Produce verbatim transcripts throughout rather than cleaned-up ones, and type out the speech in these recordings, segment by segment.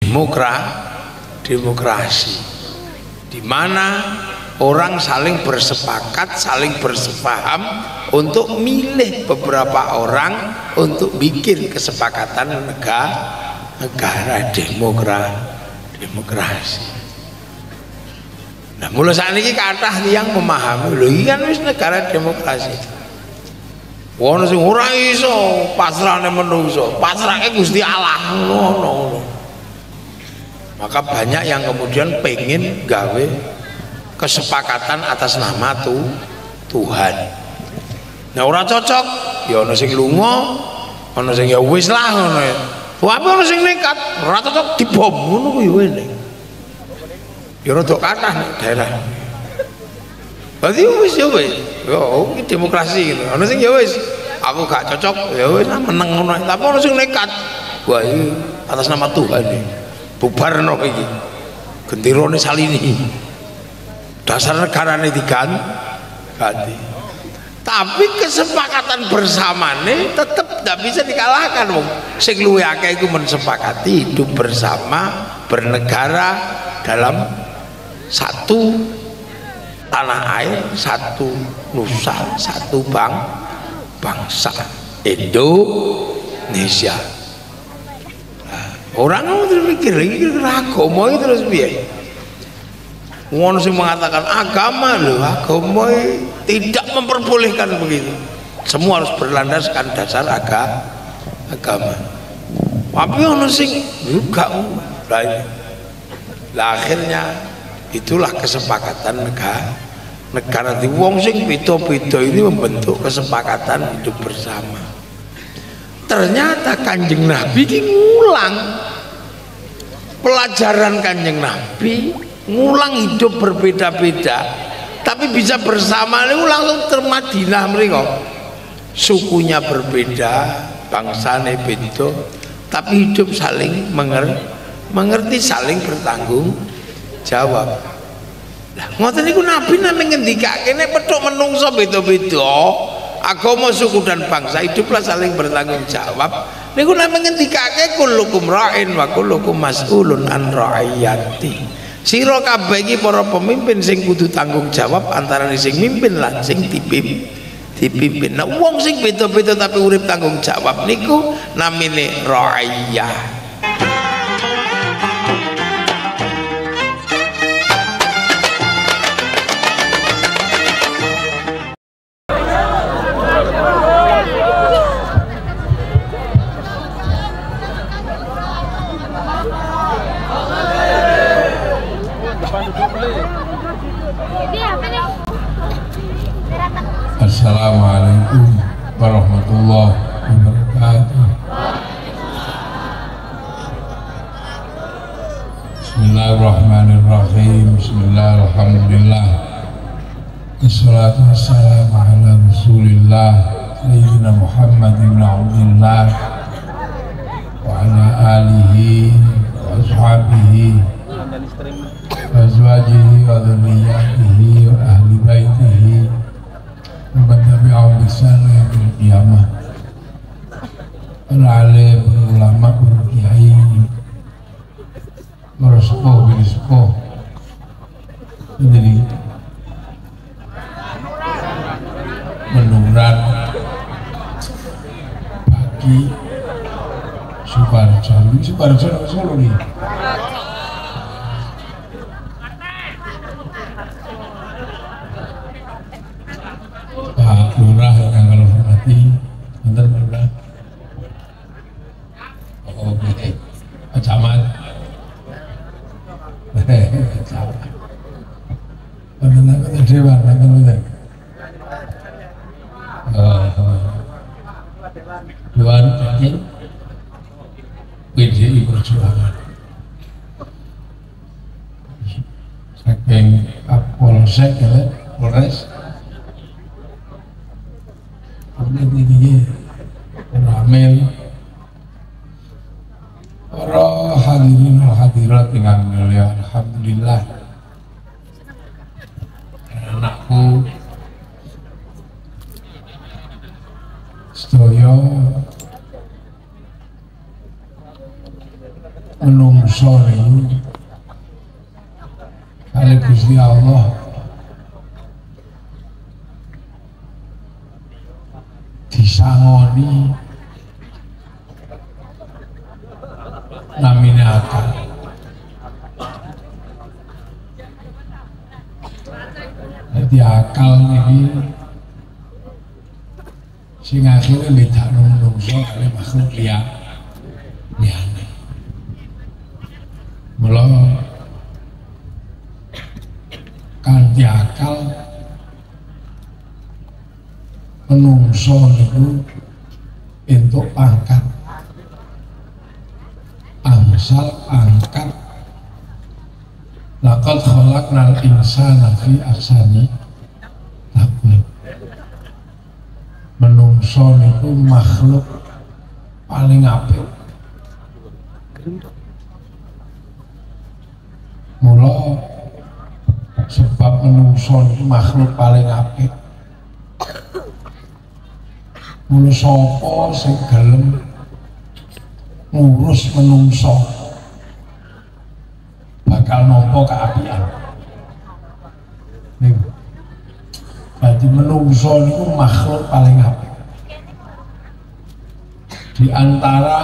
demokra demokrasi, di mana orang saling bersepakat, saling bersepaham untuk milih beberapa orang untuk bikin kesepakatan negara negara demokra demokrasi. Nah, mulai saat ini kathah yang memahami lho iki kan wis negara demokrasi. Wono sing ora iso pasrahne menungso, pasrahke Gusti Allah ngono. Maka banyak yang kemudian pengen gawe kesepakatan atas nama tuh Tuhan. Nah, ora cocok, ya ana sing lunga, ana sing ya wis lah ngono ya. Wae ana sing nekat, ora cocok dibom ngono kuwi wene. Ya rada kathah nek daerah. Berarti wis ya wis. Yo iki demokrasi gitu. Ana sing ya wis, aku gak cocok, ya wis meneng ngono. Tapi ana sing nekat. Wah, iki atas nama Tuhan iki. Bubarno iki. Gentirone salini. Dasar negarane diganti. Tapi kesepakatan bersamane tetap tidak bisa dikalahkan wong sing luwih akeh iku mensepakati hidup bersama bernegara dalam satu tanah air, satu nusa, satu bang bangsa Indonesia. Nah, orang terus mikir iki agama iki terus piye? Ngono sing mengatakan agama loh, agama tidak memperbolehkan begitu. Semua harus berlandaskan dasar aga, agama. Tapi ono sing juga lah. Akhirnya itulah kesepakatan negara. Negara di wong sing beda-beda ini membentuk kesepakatan hidup bersama. Ternyata Kanjeng Nabi ini ngulang pelajaran Kanjeng Nabi, ngulang hidup berbeda-beda tapi bisa bersama ini langsung termadinah mereka. Sukunya berbeda, bangsane beda, tapi hidup saling mengerti, mengerti saling bertanggung jawab. Lah ngoten niku Nabi nami ngendikake nek petuk menungso beda-beda, agama, suku dan bangsa, hiduplah saling bertanggung jawab. Niku nami ngendikake kullukum ra'in wa kullukum mas'ulun an ra'iyati. Sira kabeh iki para pemimpin sing kudu tanggung jawab antara sing mimpin lan sing dipimpin. Dipimpin. Nah, wong sing beda-beda tapi urip tanggung jawab niku namine ra'iyah. Assalamualaikum warahmatullahi wabarakatuh. Bismillahirrahmanirrahim. Bismillahirrahmanirrahim. Assalatu wassalamu ala Rasulillah Sayyidina Muhammad ibn Abdullah wa ala alihi wa ashabihi wa azwajihi wa dhurriyyatihi wa ahli baitihi Tabi'ahum bisan yaumil qiyamah. Para alim, para ulama, para kiai, para sepuh, bini sepuh. Jadi Menuran pagi Subarjo, Subarjo Solo nih. Lurah yang kalau hormati, bentar lurah. Oh, oke. Camat. Camat. Bentar, bentar dewan, bentar, bentar. Dewan Jatim, P D I Perjuangan. Saking Kapolsek, ya, Polres. Ini ramel para hadirin dan hadirat dengan mulia, alhamdulillah anakku sedaya menungso menungso niku kali Gusti Allah disangoni namine akal. Jadi akal niki sing akhirnya bedakno menungso kali makhluk liya liyane. Mula kanthi akal menungso niku entuk pangkat angsal angkat laqad khalaqnal insana fi ahsani taqwim. Menungso niku makhluk paling apik. Mula sebab menungso niku makhluk paling apik. Mula sapa sing gelem ngurus menungso bakal nampa keapian. Niku. Jadi menungso niku makhluk paling apik. Di antara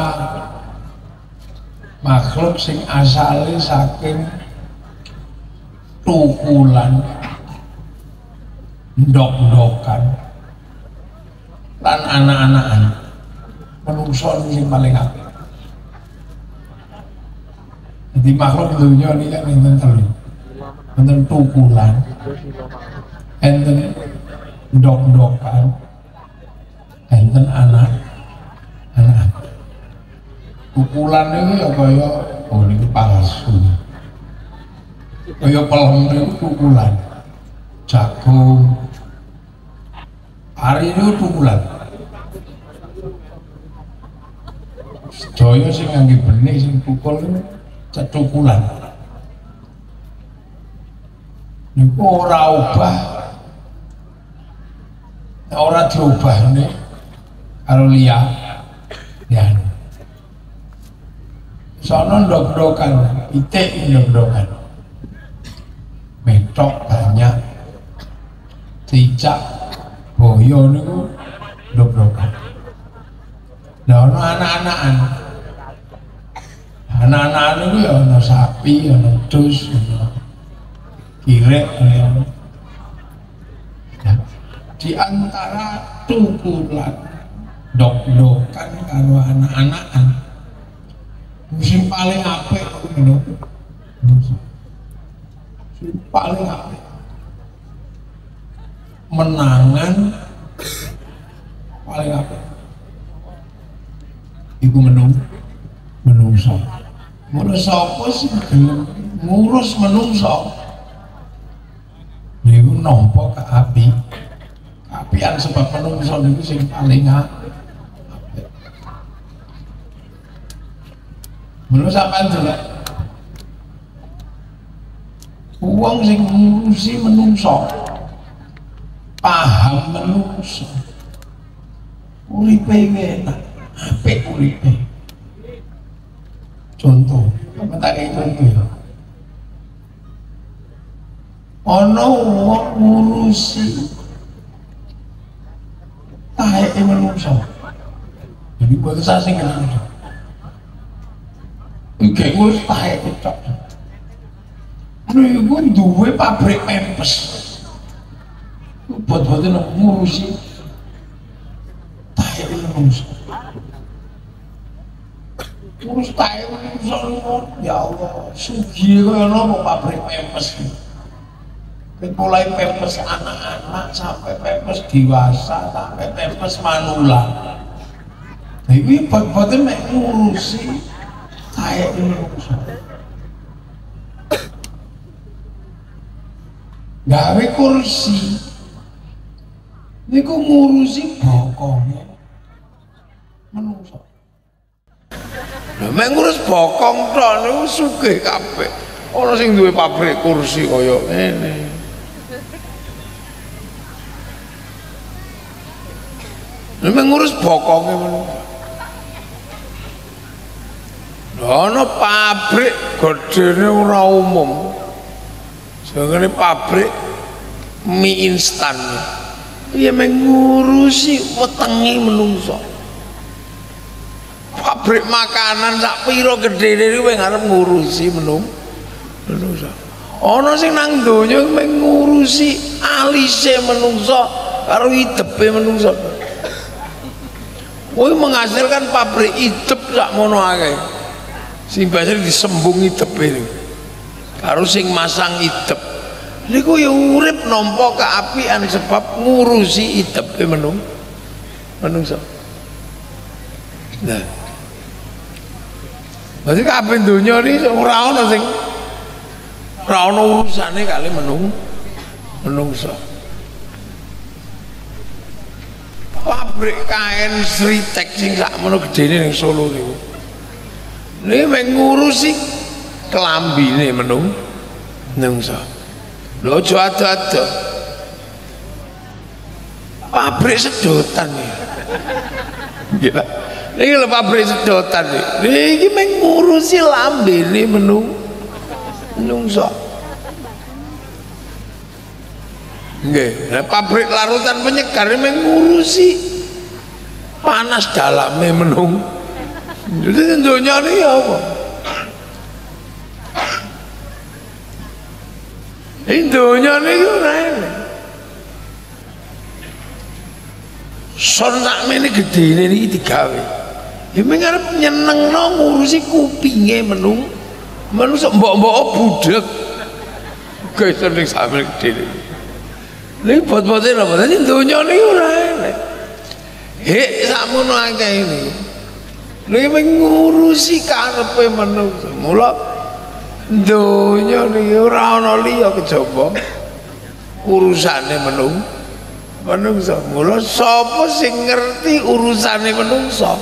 makhluk sing asale saking tukulan, ndok-ndokan, lan anak-anakan, menungso niku sing paling apik. Jadi makhluk dunia ini kan enten telu, enten tukulan, enten ndok-ndokan, enten anak anak. Tukulan itu ya kaya oh ini palsu, kaya pelem itu tukulan, jagung, hari itu tukulan. Sedaya sing ngangge benih sing tukul itu cetukulan. Niku ora ubah, ora diubah nih karo liya liyan. Sono ndok-ndokan, itik ndok-ndokan, metok banyak, cicak, boyo niku ndok-ndokan. Lah ono anak-anakan. Anak-anak itu ya ada sapi, ada dus, ada kirek, ada. Di antara tukulan, dok-dokan karo anak-anakan, musim paling apik itu, musim paling apik, menangan paling apik, iku menung, menungso. Mula sapa sing gelem ngurus menungso niku nampa keapi keapian sebab menungso niku sing paling apik. Mula sampean delok wong sing ngurusi menungso paham menungso uripe enak apik uripe. Contoh, apa tak kayak contoh ya? Ono wong ngurusi tahe menungso. Jadi buat saya sing kenal. Iki ngurus tahe tok. Niku duwe pabrik pempes. Buat-buat ngurusi tahe menungso. Terus tahe menungso ya Allah, sugih kaya napa pabrik pempes. Mulai pempes anak-anak sampai pempes dewasa sampai pempes manula. Nah ini buat-buatnya mek ngurusi tahe menungso. Gawe kursi niku ngurusi bokonge menungso. Lha mek ngurus bokong tok niku sugih kabeh. Ana sing duwe pabrik kursi kaya ngene. Lha mek ngurus bokonge menungso. Ana pabrik gedene ora umum. Jenenge pabrik mie instan. Ya mengurusi wetenge menungso. Pabrik makanan sak pira gedene kuwi ngarep ngurusi menung menungso. Ana sing nang donya mengurusi alise menungso karo idepe menungso. Kuwi menghasilkan pabrik idep sak mono akeh. Sing biasa disembung idepe karo sing masang idep. Niku ya urip nampa keapian sebab ngurusi idepe menung menungso. Nah. Berarti kabeh donya iki ora ana sing ora ana urusane kali menung menungso. Pabrik kain Sritek sing sakmono gedene ning Solo niku. Niki mengurusi kelambine menung menungso. Lho aja ado-ado. Pabrik sedotan iki. Gila. Niki lho pabrik sedotan iki. Niki mengurusi lambene menung menungso. Nggih, nah pabrik larutan penyegar mengurusi panas dalame menung. Jadi donya niki apa? Indonya ini ora enak. Son sakmene gedene iki digawe. Ya mengarep nyenengno ngurusi kupinge menung. Menungso mbok-mbok budhek. Guys ning sakmene gedene. Lha bot-bote lho, dadi donya niki ora enak. Hek sakmono akeh ini. Lha ngurusi karepe menungso. Mula donya niki ora ana liya kejaba urusane menung menungso. Mula sapa sing ngerti urusane menungso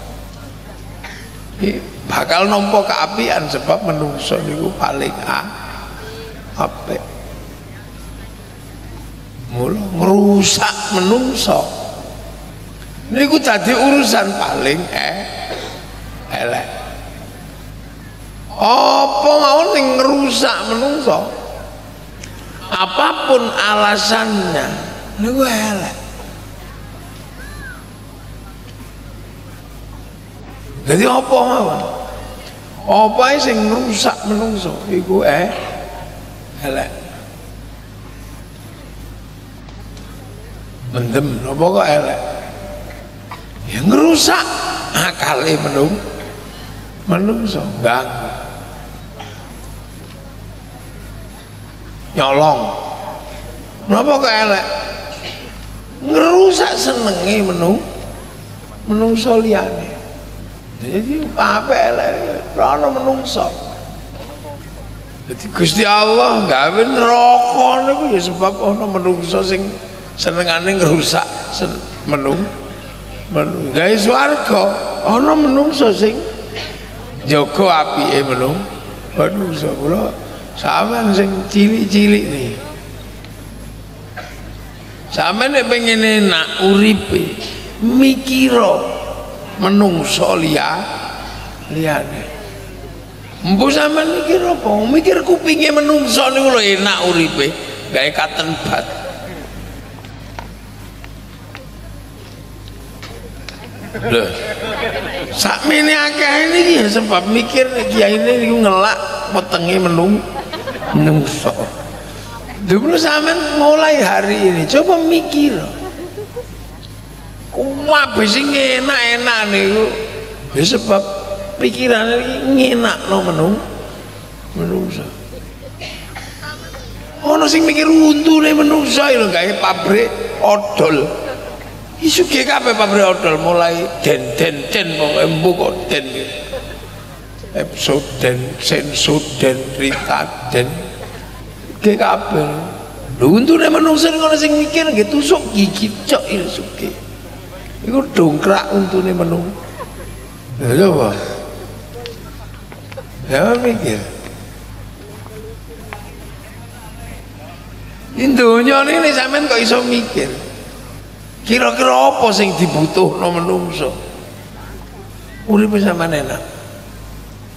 bakal nampa keapian sebab menungso niku paling apik. Mula ngrusak menungso niku dadi urusan paling eh elek. Apa mau ning ngerusak menungso? Apapun alasannya, niku elek. Jadi apa mawon? Apa sing ngerusak menungso iku eh elek. Mendem apa kok elek? Ya ngerusak akale menung menungso ganggu. Nyolong napa kok elek? Ngerusak senenge menung menungso liyane. Jadi apa elek ora menungso. Jadi Gusti Allah gawe neraka niku ya sebab ana menungso sing senengane ngrusak sen menung menung. Gawe swarga ana menungso sing jaga apike menung menungso. Kula sampean sing cilik-cilik nih, sampean nek pengen enak uripe mikira menungso liya liyane. Empu sampean mikir apa? Mikir kupinge menungso niku lho enak uripe, gawe katen bat. Lho. Sakmene akeh niki ya sebab mikir kiyaine niku ngelak wetenge menung menungso. Dulu sampean mulai hari ini coba mikir. Kuwi sing enak-enak niku ya sebab pikirane iki ngenakno menung menungso. Ono sing mikir untune menungso lho gawe pabrik odol. Isuke kabeh pabrik odol mulai den-den-den pokoke mbok kok den. Epsoden, Sensoden, Ritaden ge kabeh. Lho untune menungso ngono sing mikir nggih tusuk gigi cok isuke. Iku dongkrak untune menung. Lha apa? Ya mikir. Indonya ini sampean kok iso mikir. Kira-kira apa sing dibutuhno menungso? Uripe sampean enak.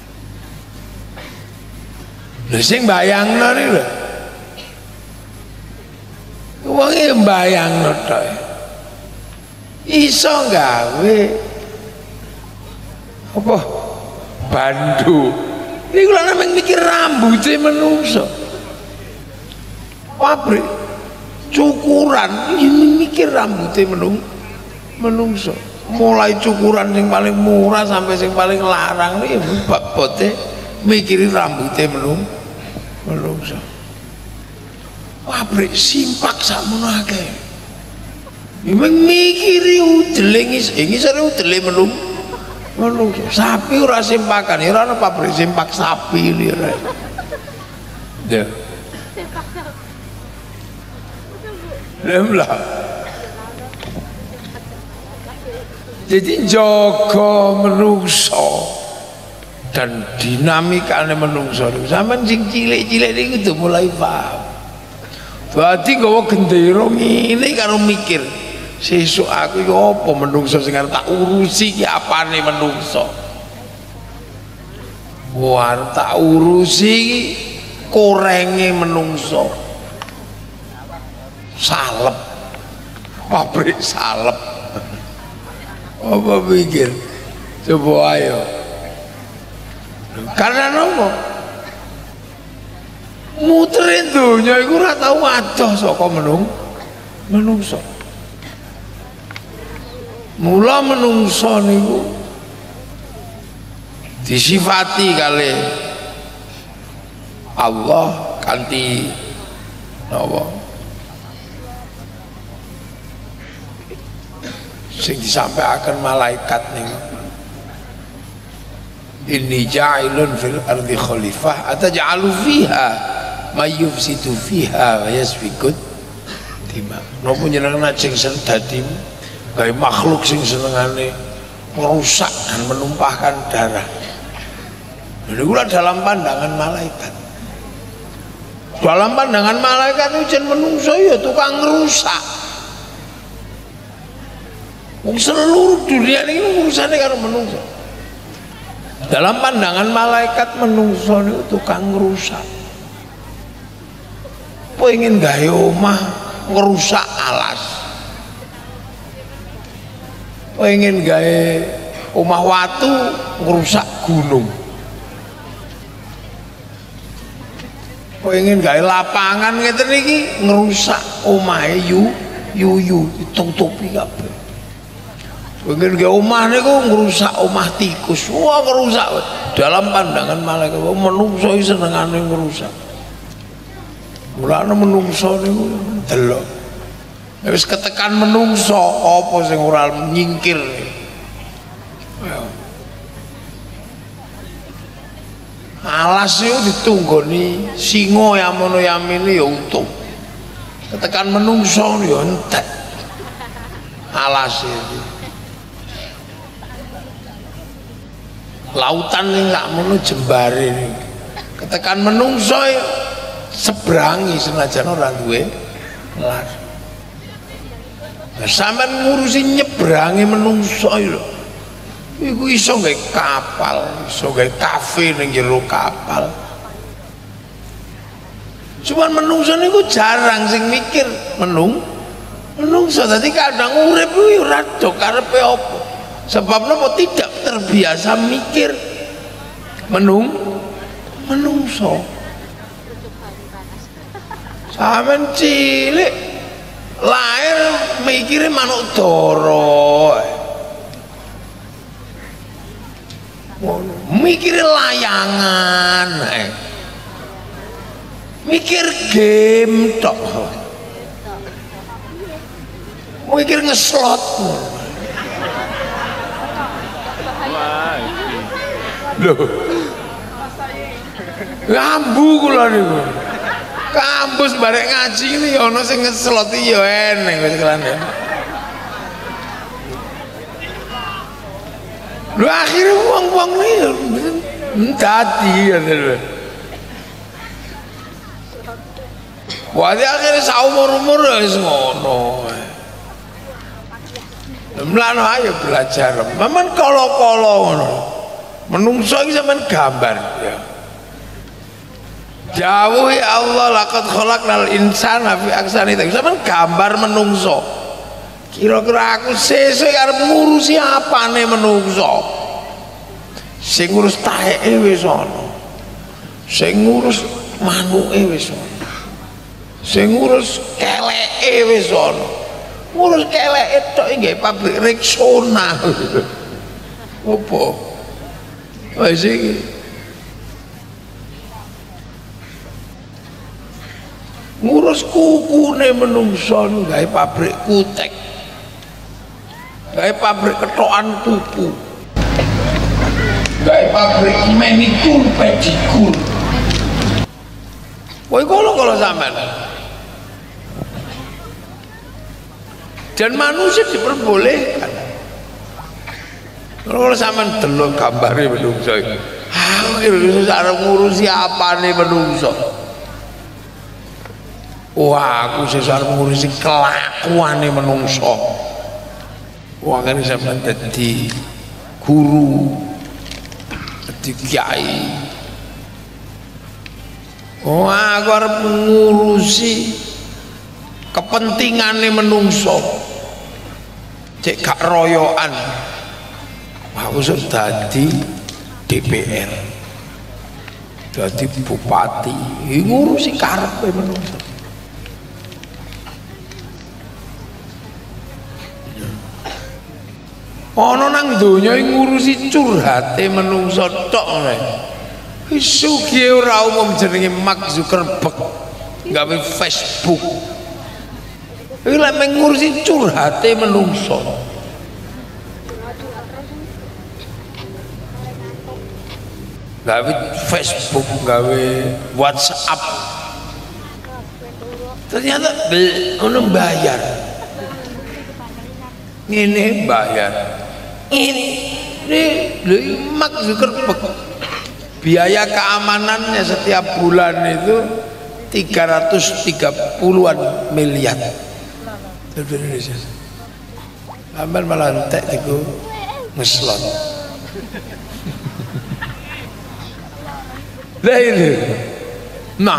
Lha sing bayangno niku lho. Wong e bayangno tok. Iso gawe apa? Bandu. Niku lha nang mikir rambuté menungso. Pabrik cukuran ini mikir rambutnya menung menungso. Mulai cukuran yang paling murah sampai yang paling larang nih bote mikirin rambutnya menung menungso. Pabrik simpak sakmono akeh. Memang mikiri udele ini sare udele menung menungso. Sapi ora simpakan, ya ora pabrik simpak sapi ini ora. Ya. Lemlah. Jadi jaga menungso dan dinamikane menungso niku sampean sing cilik-cilik niku kudu mulai paham. Dadi gawa gendera ngene karo mikir sesuk aku iki apa menungso sing arep tak urusi iki apane menungso. Wah, tak urusi korenge menungso. Salep pabrik salep apa pikir coba ayo karena nopo muterin dunya iku ora tau adoh saka menung menungso mula menungso niku disifati kali Allah kanthi napa sing disampaikan malaikat nih inni ja'ilun fil ardi khalifah ataj'alu fiha may yufsidu fiha wa yasfikut dima napa jenengan sing dadi gawe makhluk sing senengane merusak dan menumpahkan darah. Niku dalam pandangan malaikat. Dalam pandangan malaikat itu jen menungso ya tukang rusak. Seluruh dunia ini urusannya karo menungso. Dalam pandangan malaikat menungso itu tukang rusak. Pengen gawe omah ngerusak alas. Pengen gawe omah watu ngerusak gunung. Pengen gawe lapangan ngeten iki ngerusak omahe yu yuyu ditutupi kabeh. Pengen ke omah niku ngerusak omah tikus. Wah ngerusak dalam pandangan malaikat. Menungso senengane ngerusak. Mulane menungso niku delok. Wis ketekan menungso apa sing ora nyingkir. Alas itu ditunggoni singo ya mono yamine ya utuh. Ketekan menungso ya entek. Alas itu. Lautan ini nggak mau jembare ini ketekan menungso seberangi senajan orang duwe lar sampean ngurusi nyebrangi menungso lho iku iso gawe kapal iso gawe kafe ning jero kapal cuman menungso niku jarang sing mikir menung menungso dadi kadang urip kuwi ora do karepe apa sebab napa tidak terbiasa mikir menung menungso sampean cilik lahir mikire manuk dara mikire layangan mikir game tok mikir ngeslot loh ngambu kula niku kampus barek ngaji ini ana sing ngeslot ya eneng wis kelane lho akhire wong-wong iki dadi ngono wadi akhire saumur-umur wis ngono mlano ayo belajar memang kala-kala ngono menungso iki sampean gambar ya Dawuh ya Allah laqad khalaqnal insana fi ahsani taqwim. Sampeyan gambar menungso. Kira-kira aku sesuk arep ngurusi apane menungso? Sing ngurus taeke wis ana. Sing ngurus manuke wis ana. Sing ngurus keleke wis ana. Ngurus keleke tok nggih pabrik Rexona. Opo? Wis iki ngurus kukune menungso gawe pabrik kutek, gawe pabrik ketokan kuku, gawe pabrik manicure pedicure. Kowe kalau-kalau sampean. Dan manusia diperbolehkan. Kalau sampean delok gambare menungso iki. Ah, kira-kira ngurusi apa nih menungso? Wah, aku sesar ngurusi kelakuane menungso. Wah, kan sampean dadi guru, dadi kiai. Wah, aku arep ngurusi kepentingane menungso. Cek gak royokan. Wah, aku sudah dadi D P R. Dadi bupati, ngurusi karepe menungso. Ana nang donya ngurusi curhate menungso tok rek. Wis sugih ora umum jenenge Mark Zuckerberg gawe Facebook. Iki lek ngurusi curhate menungso. Gawe Facebook, gawe WhatsApp. Ternyata ono bayar. Ngene bayar. Ini ini Mark Zuckerberg biaya keamanannya setiap bulan itu tiga ratus tiga puluhan miliar di Indonesia. Ambil malah entek itu ngeslot. Lah ini, nah,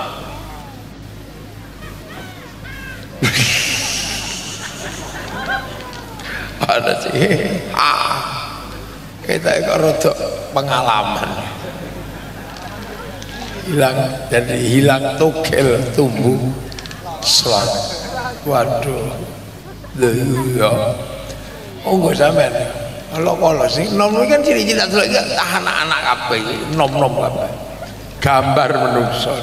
ada sih, ah, kita kok rodok pengalaman, hilang jadi hilang togel tumbuh slot, waduh, ya, oh nggak sampean, kalau kalau sih nom kan ciri-ciri tak tahan anak apa nom nom apa, gambar menungso,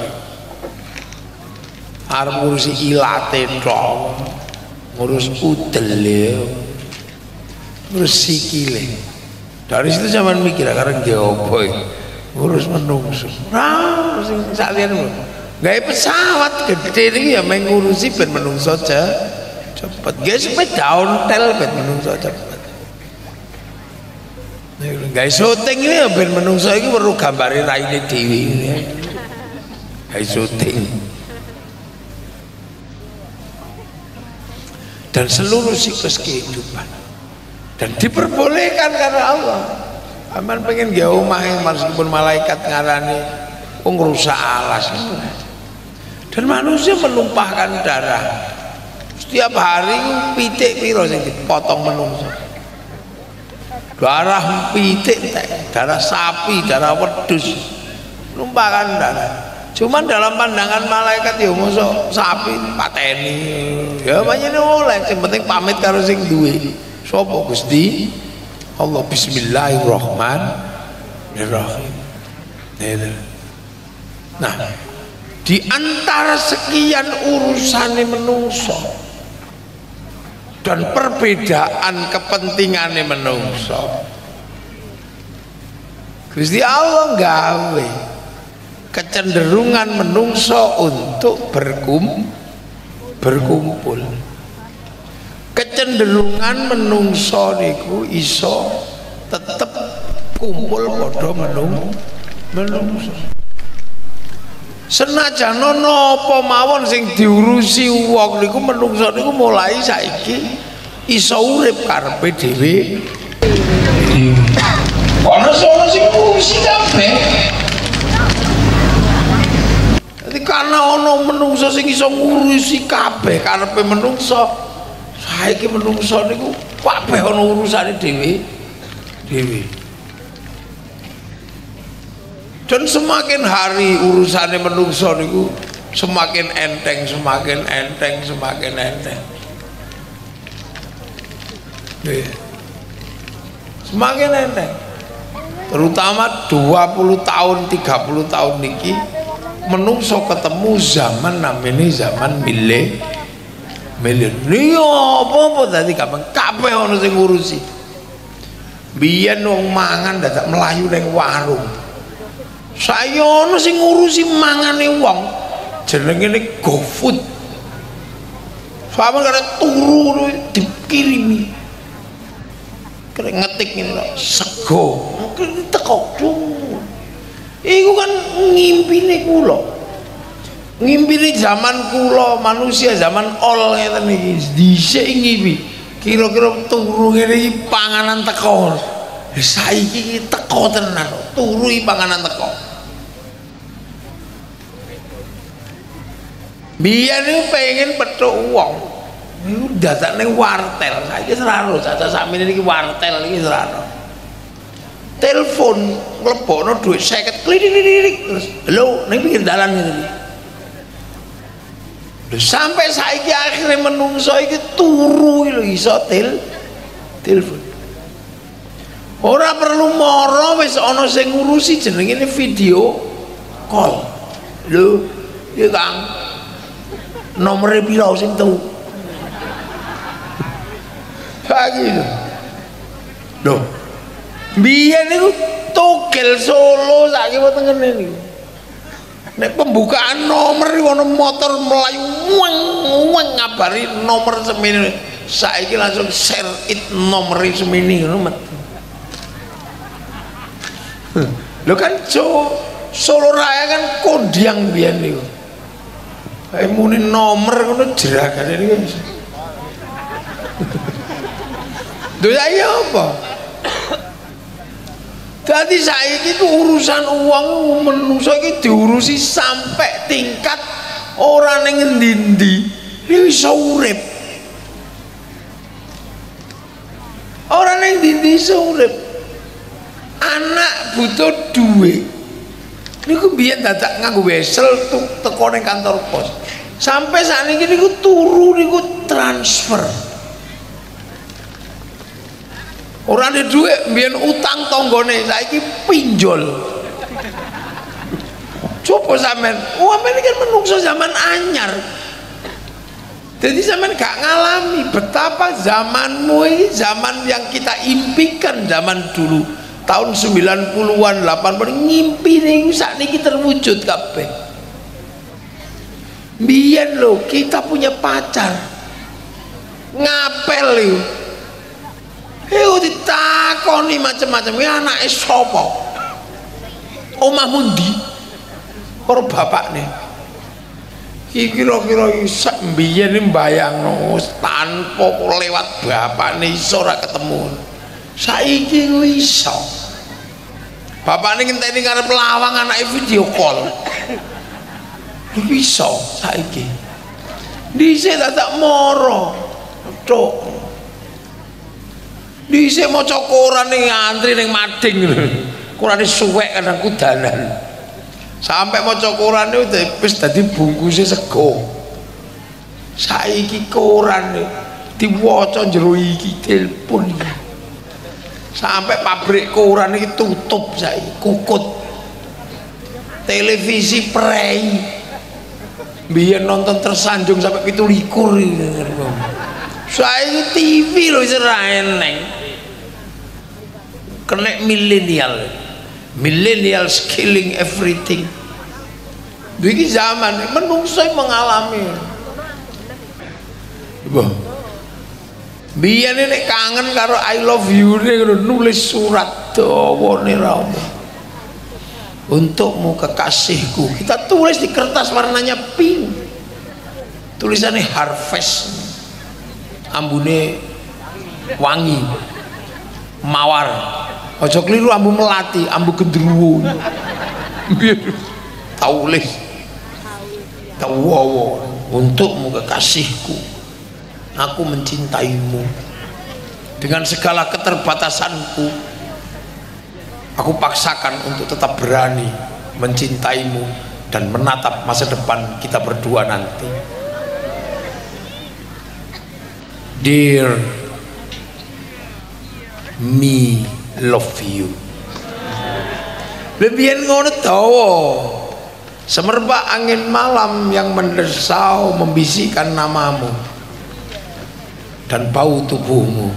harus ngurusi ilate dong, ngurus udel ngurus sikile. Dari situ zaman mikir karena geoboy ngurus menungso. Nah, sing saklian gawe pesawat gede iki ya mengurusi ben menungso aja cepet. Gawe sepeda ontel ben menungso cepet. Gawe syuting iki ya ben menungso iki perlu gambare raine dhewe. Gawe syuting. Dan seluruh siklus kehidupan. Dan diperbolehkan karena Allah. Aman pengen gawe omah meskipun malaikat ngarani wong rusak alas. Dan manusia menumpahkan darah. Setiap hari pitik piro sing dipotong menungso. Darah pitik, darah sapi, darah wedhus. Numpahkan darah. Cuman dalam pandangan malaikat ya mosok sapi pateni. Ya pancene oleh, sing penting pamit karo sing duwe. Sopo Gusti Allah bismillahirrahmanirrahim. Nah, di antara sekian urusan menungso dan perbedaan kepentingan menungso, Gusti Allah gawe kecenderungan menungso untuk berkum berkumpul. Kecenderungan menungso niku iso tetep kumpul padha menung menungso. Senajan ana apa mawon sing diurusi wong niku menungso niku mulai saiki iso urip karepe dhewe. Ana sing ngurusi kabeh. karena ana menungso sing iso ngurusi kabeh karepe menungso. Saiki menungso niku kabeh ana urusane dhewe dhewe. Dan semakin hari urusannya menungso niku semakin enteng, semakin enteng, semakin enteng. Semakin enteng. Terutama dua puluh tahun, tiga puluh tahun niki menungso ketemu zaman namanya zaman mile milenium apa-apa tadi kapan kabeh ana sing ngurusi. Biyen wong mangan dadak melayu ning warung. Saya ana sing ngurusi mangane wong. Jenenge GoFood. Sampe kare turu dikirimi. Kare ngetik ngene lho, sego. Mungkin teko dulu. Iku kan ngimpine kula. Ngimpine zaman kula manusia zaman ol ngeten iki dhisik ngimpi. Kira-kira turu ngene iki panganan teko. Saiki iki teko tenan, turu iki panganan teko. Biyen niku pengen petuk wong. Niku dadak ning wartel. Saiki seraro, caca sakmene niki wartel iki seraro. Telepon mlebokno dhuwit seket klidik-klidik terus lho ning pinggir dalan ngene. Lho sampai saiki akhire menungso iki turu lho iso tel telepon. Ora perlu mara wis ana sing ngurusi jenenge video call. Lho, ya Kang. Nomere pira sing tuh? Lagi lho. Lho. Biyen niku togel Solo saiki wonten ngene niku. Nek pembukaan nomor iku ana motor melayu weng weng ngabari nomor semene. Saiki langsung share it nomor semene ngono metu. Lho kan jo Solo Raya kan kondiang biyen niku. Kae muni nomor ngono jeragane niku. Lho ya apa? Jadi saiki itu urusan uang menungso iki diurusi sampai tingkat orang ning ngendi-endi iso urip. Orang ning ngendi iso urip. Anak butuh duit. Niku biyen dadak nganggo wesel teko ning kantor pos. Sampai sakniki niku turu niku transfer. Orang ada duit, biar utang tonggone, saiki pinjol. Coba sampean, oh ini kan menungso zaman anyar. Jadi sampean gak ngalami betapa zamanmu ini zaman yang kita impikan zaman dulu tahun sembilan puluhan, delapan puluhan ngimpi nih saat ini terwujud kabeh. Biar lo kita punya pacar ngapel yuk. Iku ditakoni macam-macam, ya anake sapa? Omahmu ndi? Karo bapakne. Iki kira-kira sak mbiyen mbayangno tanpa lewat bapakne iso ora ketemu. Saiki ku iso. Bapakne ngenteni karep lawang anake video call. Iku iso saiki. Dhisik dadak moro. Tok. Dhisik maca koran ning antri ning mading lho. Korane suwek kadang kudanan. Sampai maca korane wis dadi bungkuse sego. Saiki koran diwaca jero iki telepon. Sampai pabrik koran iki tutup saiki, kukut. Televisi prei. Biyen nonton tersanjung sampai pitu likur. Saiki T V lho wis ora eneng. Kena milenial, millennials killing everything. Begini zaman menungso mengalami. Bah, biar ini kangen karo I love you nih nulis surat dawa niramu untukmu kekasihku. Kita tulis di kertas warnanya pink. Tulisannya harvest, ambune wangi, mawar. Ojo keliru ambu melati, ambu gendruwo. Taulis. tawawo untukmu kekasihku, aku mencintaimu dengan segala keterbatasanku. Aku paksakan untuk tetap berani mencintaimu dan menatap masa depan kita berdua nanti. Dear me, love you. Lebihan ngono tahu. Semerbak angin malam yang mendesau membisikkan namamu dan bau tubuhmu.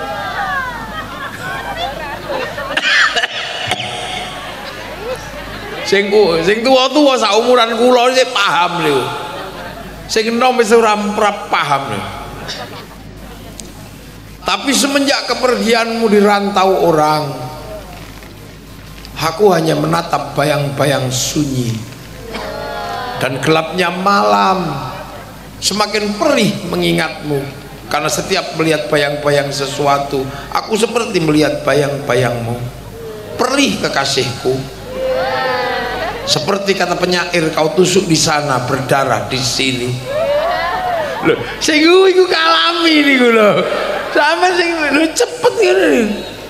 Sing sing tuwa-tuwa sak umuran kula sik paham lho. Sing enom wis ora paham lho. Tapi semenjak kepergianmu di rantau orang, aku hanya menatap bayang-bayang sunyi dan gelapnya malam semakin perih mengingatmu. Karena setiap melihat bayang-bayang sesuatu, aku seperti melihat bayang-bayangmu. Perih kekasihku, seperti kata penyair, kau tusuk di sana berdarah di sini. Loh, sing iku kalami niku lho. Sama sing lho cepet ngene.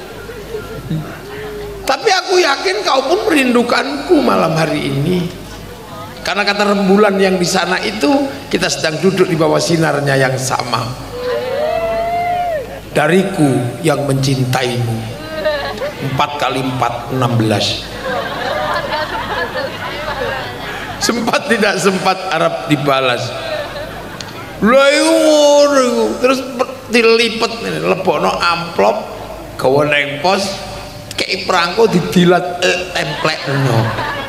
Tapi aku yakin kau pun merindukanku malam hari ini. Karena kata rembulan yang di sana itu, kita sedang duduk di bawah sinarnya yang sama. Dariku yang mencintaimu. Empat kali empat enam belas. Sempat tidak sempat Arab dibalas. Loh, terus dilipet lebokno amplop gawe nang pos kei perangko didilat eh, templekno.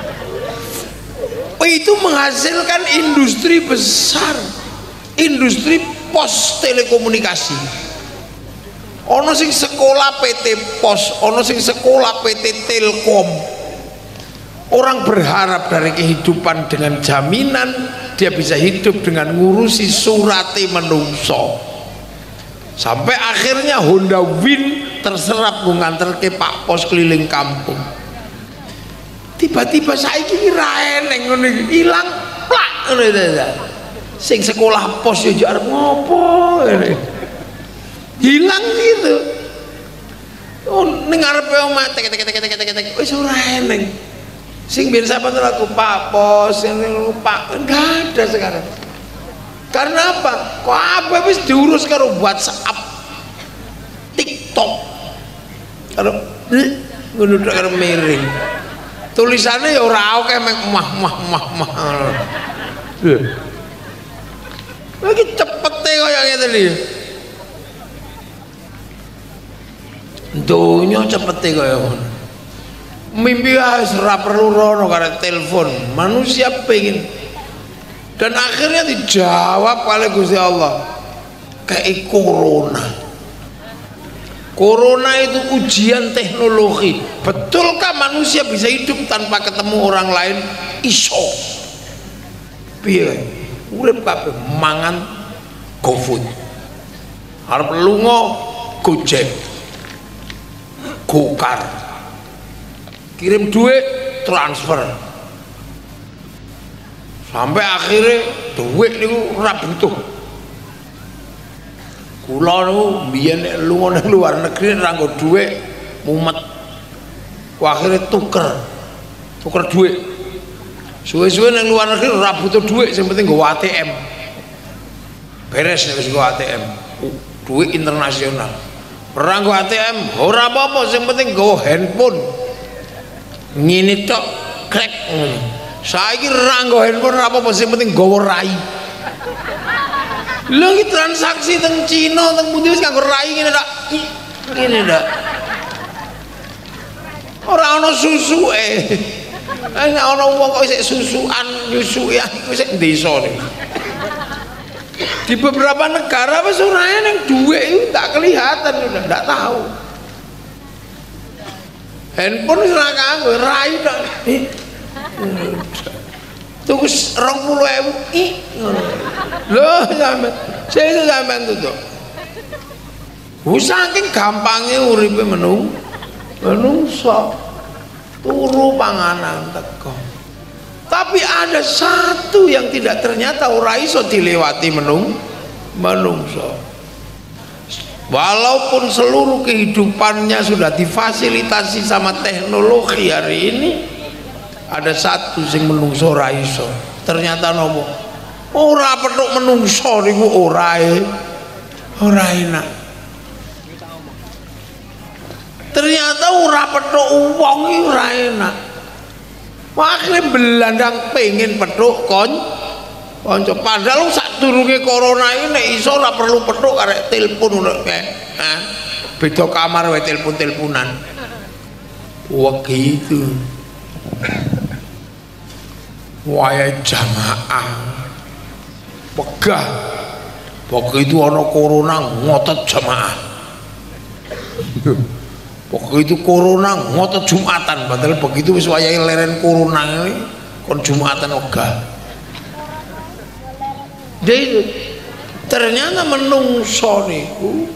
Itu menghasilkan industri besar, industri pos telekomunikasi. Ono sing sekolah P T Pos, ono sing sekolah P T Telkom. Orang berharap dari kehidupan dengan jaminan dia bisa hidup dengan ngurusi surate menungso. Sampai akhirnya Honda Win terserap nganterke Pak Pos keliling kampung. Tiba-tiba saiki ra eneng ngene ilang plak ngene. Sing sekolah pos yo arep ngopo ngene. Hilang gitu. Oh ning ngarepe omah tek tek tek tek tek wis ora eneng. Sing biasa apa aku Pak Pos ini lupa enggak ada sekarang. Karena apa? Kok apa wis diurus karo WhatsApp, TikTok, karo ngono tok karo miring. Tulisannya ya ora oke mek mah mah mah mah. Lagi cepete kaya ngene iki. Donya cepete kaya ngono. Mimpi wis ora perlu rono karo telepon. Manusia pengen. Dan akhirnya dijawab oleh Gusti Allah. Kayak corona. Corona itu ujian teknologi. Betulkah manusia bisa hidup tanpa ketemu orang lain? Iso. Piye? Urip kabeh mangan GoFood. Arep lunga Gojek. Gokar. Kirim duit transfer. Sampai akhirnya duit niku ora butuh. Kula niku mbiyen nek lunga nang luar negeri ora nggo dhuwit mumet. Akhirnya tuker. Tuker dhuwit. Suwe-suwe nang luar negeri ora butuh dhuwit, sing penting nggo A T M. Beres nek wis nggo A T M. Dhuwit internasional. Ora nggo A T M, ora apa-apa, sing penting nggo handphone. Ngene tok krek ngono. Saiki ora nggo handphone ora apa-apa, sing penting nggo rai. Lho iki transaksi teng Cina teng pundi wis kanggo rai ngene tok. Ngene tok. Ora ana susuke. Nek ana wong kok isih susukan nyusuki iku sik desa niku. Di beberapa negara wis ora eneng dhuwit iku tak kelihatan udah ndak tahu. Handphone wis ora kanggo rai tok. Tuku dua puluh ribu ih ngono. Lho sampean, sing sampean tutuk. Wis saking gampange uripe menung menungso. Turu panganan teko. Tapi ada satu yang tidak, ternyata ora iso dilewati menung menungso. Walaupun seluruh kehidupannya sudah difasilitasi sama teknologi hari ini, ada satu sing menungso ora iso. Ternyata nopo? Ora petuk menungso niku ora e. Ora enak. Ternyata ora petuk wong iki ora enak. Akhirnya belandang pengen petuk kon konco, padahal sak durunge corona ini nek iso ora perlu petuk karek telepon ngono kae. Hah? Beda kamar wae telepon-teleponan. Wegi itu. Waya jamaah. Pegah. Begitu ana corona ngotot jamaah. Begitu corona ngotot Jumatan, padahal begitu wis wayahe leren corona ini kon Jumatan ogah. Jadi ternyata menungso niku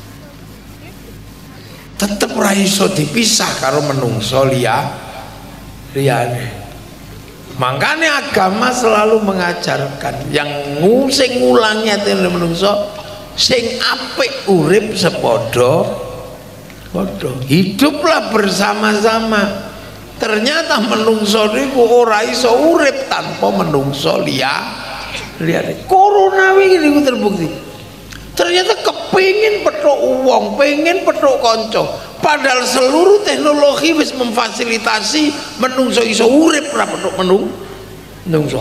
tetep ra iso dipisah karo menungso liya liyane. Makanya agama selalu mengajarkan yang ngusing ngulangi atene menungso sing apik urip sepodo podo, hiduplah bersama-sama. Ternyata menungso niku ora iso urip tanpa menungso liya liyane. Corona wingi niku terbukti. Ternyata kepingin petuk uang, pengen petuk konco, padahal seluruh teknologi wis memfasilitasi menungso iso urip ra petuk menung menungso.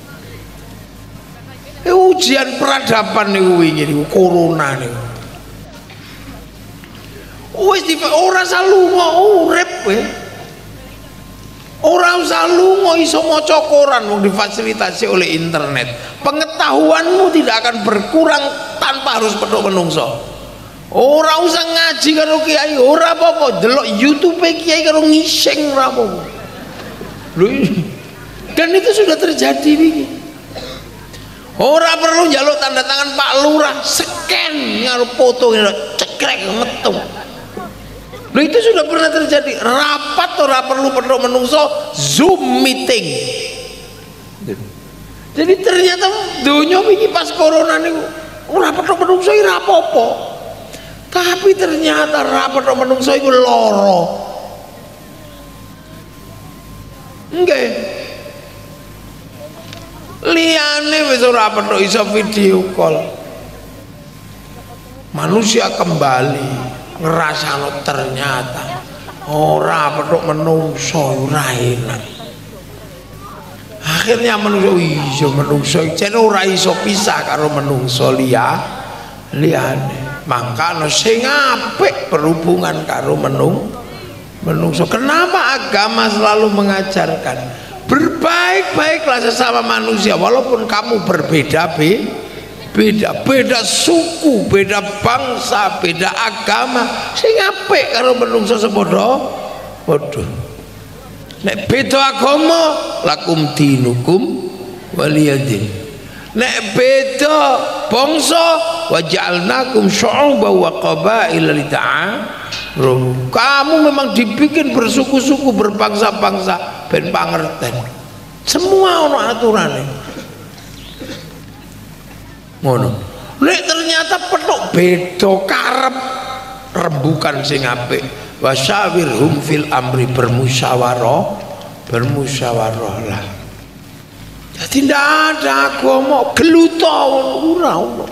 E ujian peradaban niku wingi niku corona niku. Wis di ora salunga urip kowe. Ora usah lunga iso maca koran wong difasilitasi oleh internet. Pengetahuanmu tidak akan berkurang tanpa harus petuk menungso. Ora usah ngaji karo kiai, ora apa-apa, delok YouTube kiai karo ngising ora apa-apa. Dan itu sudah terjadi iki. Ora perlu njaluk tanda tangan Pak Lurah, scan karo foto cekrek metu. Loh, itu sudah pernah terjadi. Rapat ora perlu petuk menungso, Zoom meeting. Jadi ternyata donya iki pas corona niku ora petuk menungso ora apa-apa. Tapi ternyata ra petuk menungso iku lara. Nggih. Liyane wis ora petuk iso video call. Manusia kembali ngerasano ternyata ora petuk menungso ora enak. Akhirnya menungso iso menungso jen ora iso pisah karo menungso liya liyane. Mangkane sing apik berhubungan karo menung menungso. Kenapa agama selalu mengajarkan berbaik-baiklah sesama manusia walaupun kamu berbeda be beda beda suku, beda bangsa, beda agama, sing apik karo menungso sepodo podo. Nek beda agama lakum dinukum waliyadin. Nek beda bangsa waja'alnakum syu'uban wa qabaila lita'arafu. Kamu memang dibikin bersuku-suku, berbangsa-bangsa ben pangerten. Semua ono aturane. Ngono. Nek ternyata petuk beda karep rembukan sing apik. Wasyawirhum fil amri, bermusyawarah, bermusyawarah lah. Jadi ndak ada agama geluto ora ono.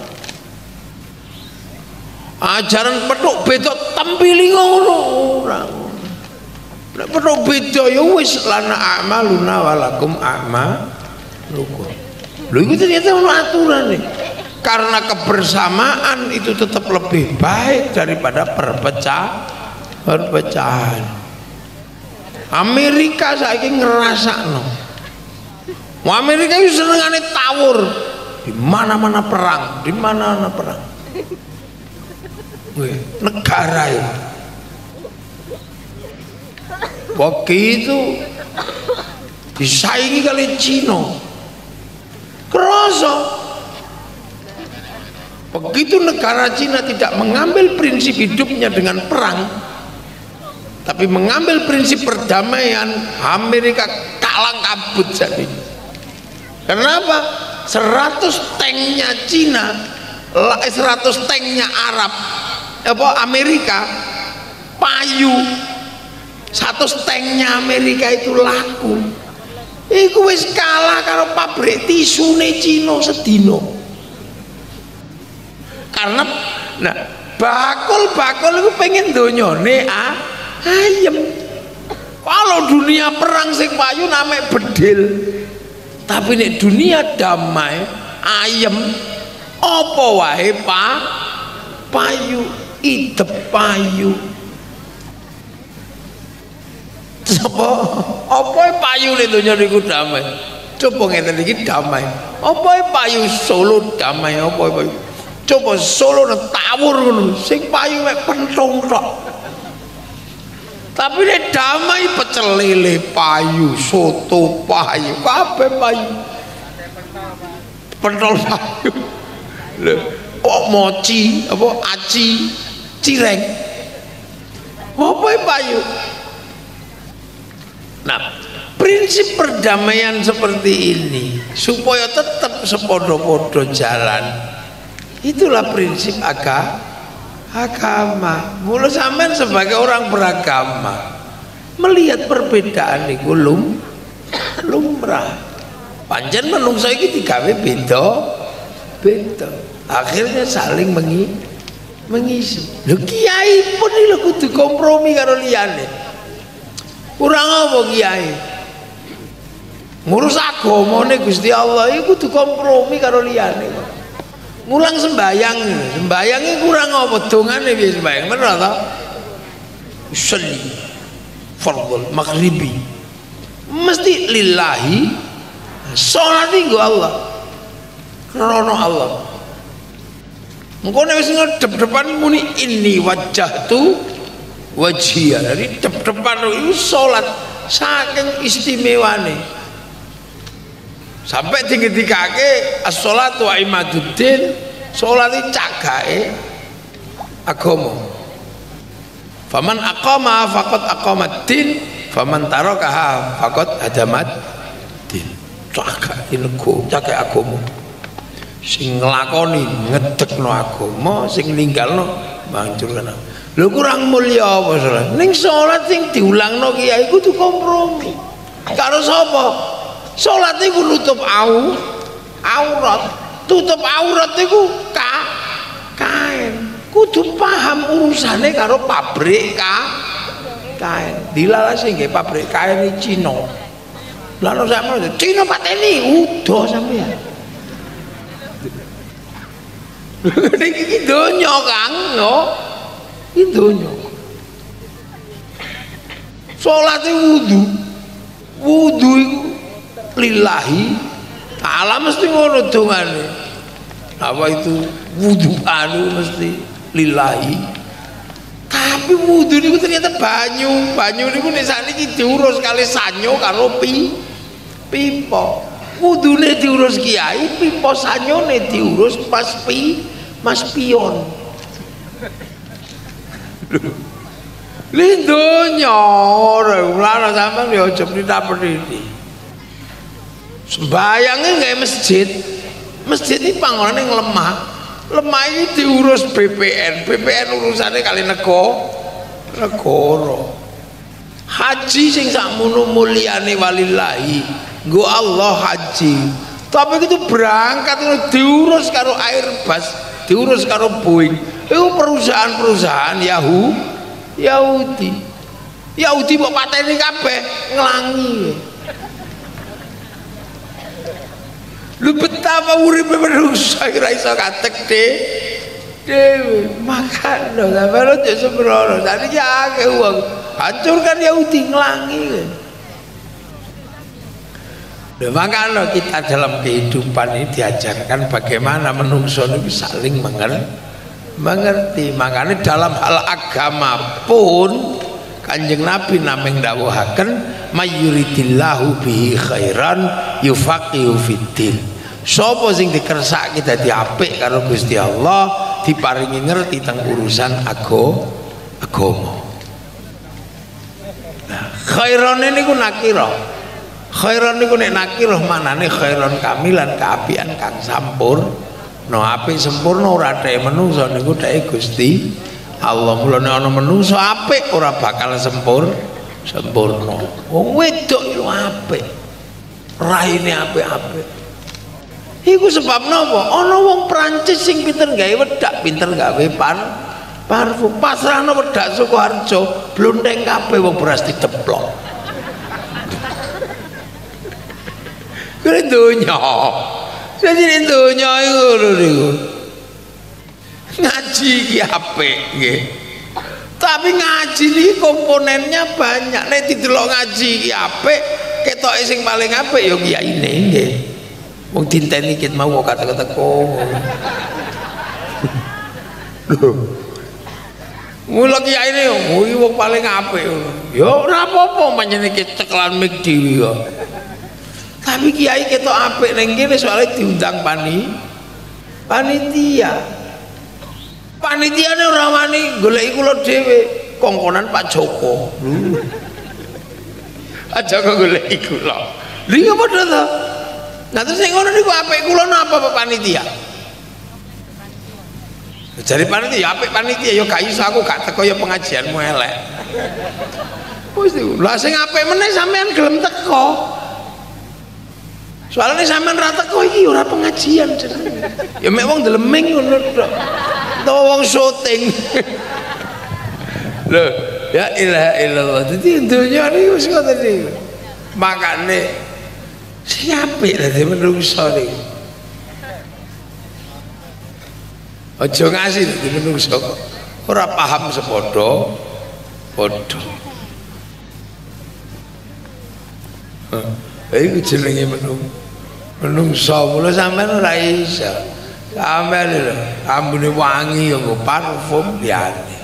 Ajaran petuk beda tempili ngono ora. Nek petuk beda ya wis lana amaluna walakum a'malukum. Lho iku ternyata ono aturane. Karena kebersamaan itu tetap lebih baik daripada perpecah perpecahan. Amerika saiki ngerasakno. Wah, Amerika itu senengane tawur. Di mana-mana perang, di mana-mana perang. Wih, negara itu. Begitu disaingi kali Cina. Kerasa. Begitu negara Cina tidak mengambil prinsip hidupnya dengan perang, tapi mengambil prinsip perdamaian, Amerika kalang kabut jadi. Kenapa? seratus tanknya Cina, seratus tanknya Arab, apa Amerika, payu. seratus tanknya Amerika itu laku. Iku wis kalah karo pabrik tisune Cina sedino. Karena nah bakul-bakul itu pengen donyone ah, ayem. Kalau dunia perang sing payu namanya bedil. Tapi nek dunia damai ayem apa wae pa payu idep payu. Apa apa payu nek donya niku damai. Coba ngeten iki damai. Apa payu Solo damai apa payu. Coba Solo tawur ngono sing payu mek pentung tok. Tapi nek damai pecel lele payu, soto payu, kabeh payu. Pentol payu. Lho, kok mochi, apa aci, cireng. Apa payu? Nah, prinsip perdamaian seperti ini supaya tetap sepodo-podo jalan. Itulah prinsip agama. Agama, mulu sampean sebagai orang beragama melihat perbedaan itu lum, lumrah. Pancen menungso iki digawe beda, beda. Akhirnya saling mengi, mengisi. Lho kiai pun iki lho kudu kompromi karo liyane. Kurang apa kiai? Ngurus agamane Gusti Allah iki kudu kompromi karo liyane. Ngulang sembayang, sembayangnya kurang apa dongane piye sembayang bener ta? Sholli fardhu maghribi mesti lillahi, salat nggo Allah krana Allah. Engko nek wis ngedep-depan muni inni wajjahtu wajhiya, dari dep-depan itu salat saking istimewane. Sampai tinggi-tinggi as-sholatu wa imaduddin, sholat itu cagake agama. Faman aqama faqad aqamaddin, faman tarakaha faqad hadamaddin. Cagake nego, cagake agama. Sing nglakoni ngedekno agama, sing ninggalno mangcurna. Lho kurang mulya apa salat? Ning salat sing diulangno kiai kudu kompromi. Karo sapa? Salat iku nutup au, aurat, tutup aurat iku ka, kain. Kudu paham urusane karo pabrik ka, kain. Dilalase nggih pabrik kain iki Cina. Lah nek sampeyan Cina pateni udo sampeyan. Iki donya Kang, no. Iki donya. Salat wudu. Wudu iku lillahi ta'ala mesti ngono dongane. Apa itu wudu anu mesti lillahi. Tapi wudu niku ternyata banyu. Banyu niku nek sakniki diurus kali sanyo karo pi pipa. Wudune diurus kiai, pipa sanyone diurus Mas pi Mas pion. Lindonya ora ora sampean ya aja prita-priti. Sembayangnya nggak masjid, masjid ini panggonan yang lemah, lemah ini diurus B P N, B P N urusannya kali nego, negoro. Haji sing sakmono mulyane walillahi, nggo Allah haji. Tapi itu berangkat diurus karo Airbus, diurus karo Boeing. Itu perusahaan-perusahaan Yahudi, Yahudi, Yahudi mbok pateni kabeh nglangi. Lu betapa uripe manusia ora iso katek de dewe makan lho sampeyan aja sembrono sakniki akeh wong hancurkan Yahudi nglangi. Lho makanya kita dalam kehidupan ini diajarkan bagaimana menungso itu saling mengerti. Makanya dalam hal agama pun Kanjeng Nabi nameng dawuhaken mayuridillahu bihi khairan yufaqihu fiddin. Sapa sing dikersake dadi apik karo Gusti Allah diparingi ngerti tentang urusan agama. Nah, khairan niku nakira. Khairon niku nek nakirah manane khairon kamilan kaapian kang sampur. No apik sempurna ora dhek menungso niku dhek Gusti Allah. Mulane ana menungso apik ora bakal sempur sempurna. Wong wedok iku apik. Raine apik-apik. Iku sebab napa? Ana wong Prancis sing pinter gawe wedak, pinter gawe par parfum. Pasrahno wedak Sukoharjo, blondeng kabeh wong beras dideplok. Kuwi donya. Jadi donya iku lho niku. Ngaji iki apik nggih. Tapi ngaji iki komponennya banyak. Nek didelok ngaji iki apik, ketoke sing paling apik ya kiyaine nggih. Wong dinteni kit mau kok kata-kata kok. Lho. Mula kiyaine kuwi wong paling apik. Ya ora apa-apa panjenengan iki cekelan mik dhewe kok. Tapi kiai ketok apik ning kene soalnya diundang pani panitia. Panitiane ora wani goleki kula dhewe, kongkonan Pak Joko. Pak Joko goleki kula. Lha iya padha to. Nah terus sing ngono niku apik kula napa Pak panitia? Jadi panitia apik panitia ya gak iso aku gak teko ya pengajianmu elek. Wis lha sing apik meneh sampean gelem teko. Soalnya sampean rata kok iki ora pengajian jenenge. Ya mek wong deleming ngono tok. Utawa wong syuting. Lho, ya ilaha illallah. Dadi dunya niku wis ngoten niku. Makane sing apik dadi menungso niku. Aja ngasih dadi menungso kok. Ora paham sepadha padha. Heh, iku jenenge menungso. Menungso mula sampean ora iso. Sampean lho, ambune wangi ya nggo parfum liyane.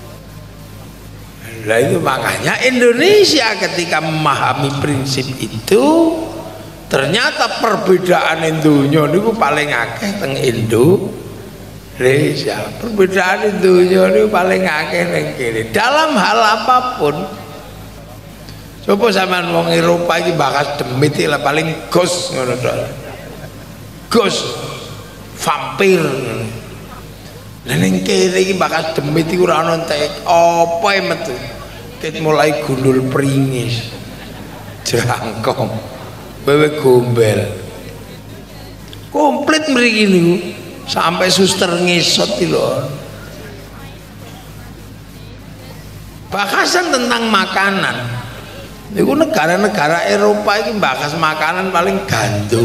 Lah itu makanya Indonesia ketika memahami prinsip itu ternyata perbedaan dunya niku paling akeh teng Indonesia. Perbedaan dunya niku paling akeh ning kene. Dalam hal apapun. Coba sampean wong Eropa iki bakas demit lah paling ghost ngono to. Ghost vampir. Lah ning kene iki bakas demit iku ora ono entek apa e metu. Ket mulai gundul pringis. Jerangkong. Wewe gombel. Komplit mriki niku sampai suster ngesot iki lho. Bahasan tentang makanan. Itu negara-negara Eropa ini bakas makanan paling gandum,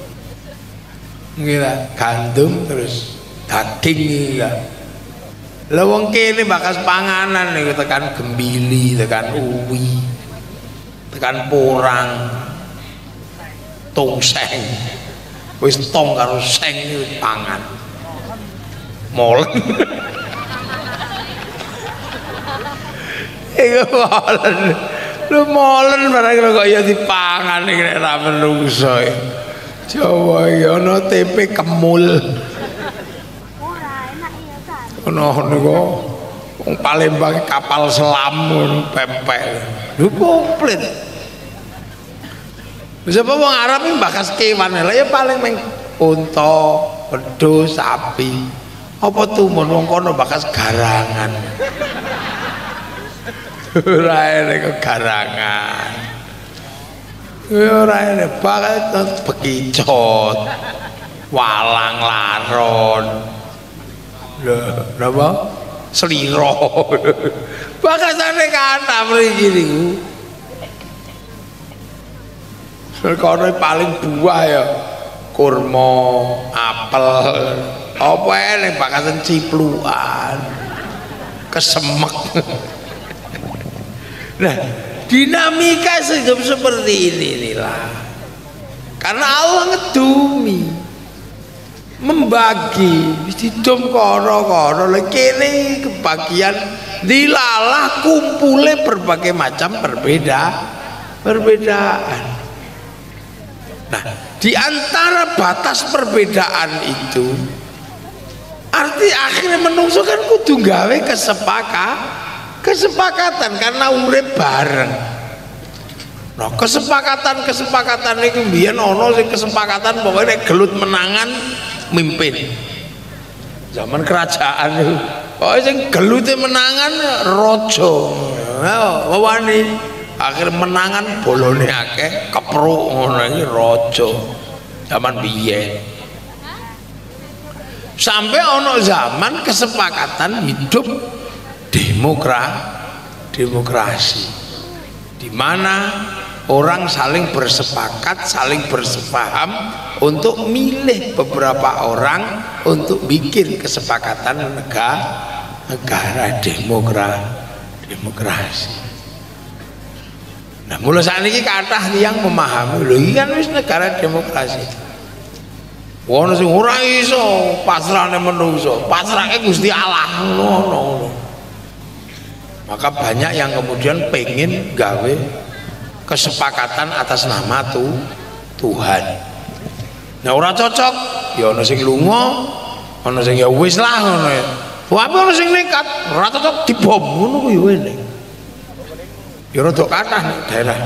ngira gandum terus daging ya. Lawang kene bakas panganan nih tekan gembili, tekan uwi, tekan porang, tongseng, wis tong karo seng iki pangan, molen. Iku molen. Lu molen barang kok ya dipangan iki nek ra menungso. Jawa iki ana tempe kemul. Ora enak ya kan. Ono niku wong Palembang kapal selam ngono pempek. Lho komplit. Bisa apa wong Arab iki bakas kewan lha ya paling meng unta, wedhus, sapi. Apa tuh wong kono bakas garangan. Ora enek garangan. Ora enek banget bekicot. Walang laron. Lho, napa? Slira. Bakasane kathah mriki niku. Sekone paling buah ya kurma, apel. Apa enek bakasan ciplukan. Kesemek. Nah, dinamika hidup seperti ini inilah. Karena Allah ngedumi, membagi, didom koro-koro, kene kebagian dilalah kumpule berbagai macam berbeda, perbedaan. Nah, di antara batas perbedaan itu, arti akhirnya menungso kan kudu gawe kesepakatan. Kesepakatan karena urip bareng. Nah, kesepakatan-kesepakatan itu mbiyen ana sing kesepakatan pokoknya nek gelut menangan mimpin. Zaman kerajaan itu. Pokoke sing gelute menangan raja. Ya, wani akhir menangan bolone akeh, kepruk ngono iki raja. Zaman biyen. Sampai ana zaman kesepakatan hidup demokra demokrasi. Di mana orang saling bersepakat, saling bersepaham untuk milih beberapa orang untuk bikin kesepakatan negara, negara demokra, demokrasi. Nah, mulai saat ini kathah yang memahami, lho iki kan wis negara demokrasi. Wong sing ora iso pasrahne menungso, pasrahke Gusti Allah ngono. Maka banyak yang kemudian pengen gawe kesepakatan atas nama tuh Tuhan. Nah ora cocok, ya ana sing lunga, ana sing ya wis lah ngono. Wae ana sing nekat, ora cocok dibom ngono kuwi wene. Ya rada kathah nek daerah.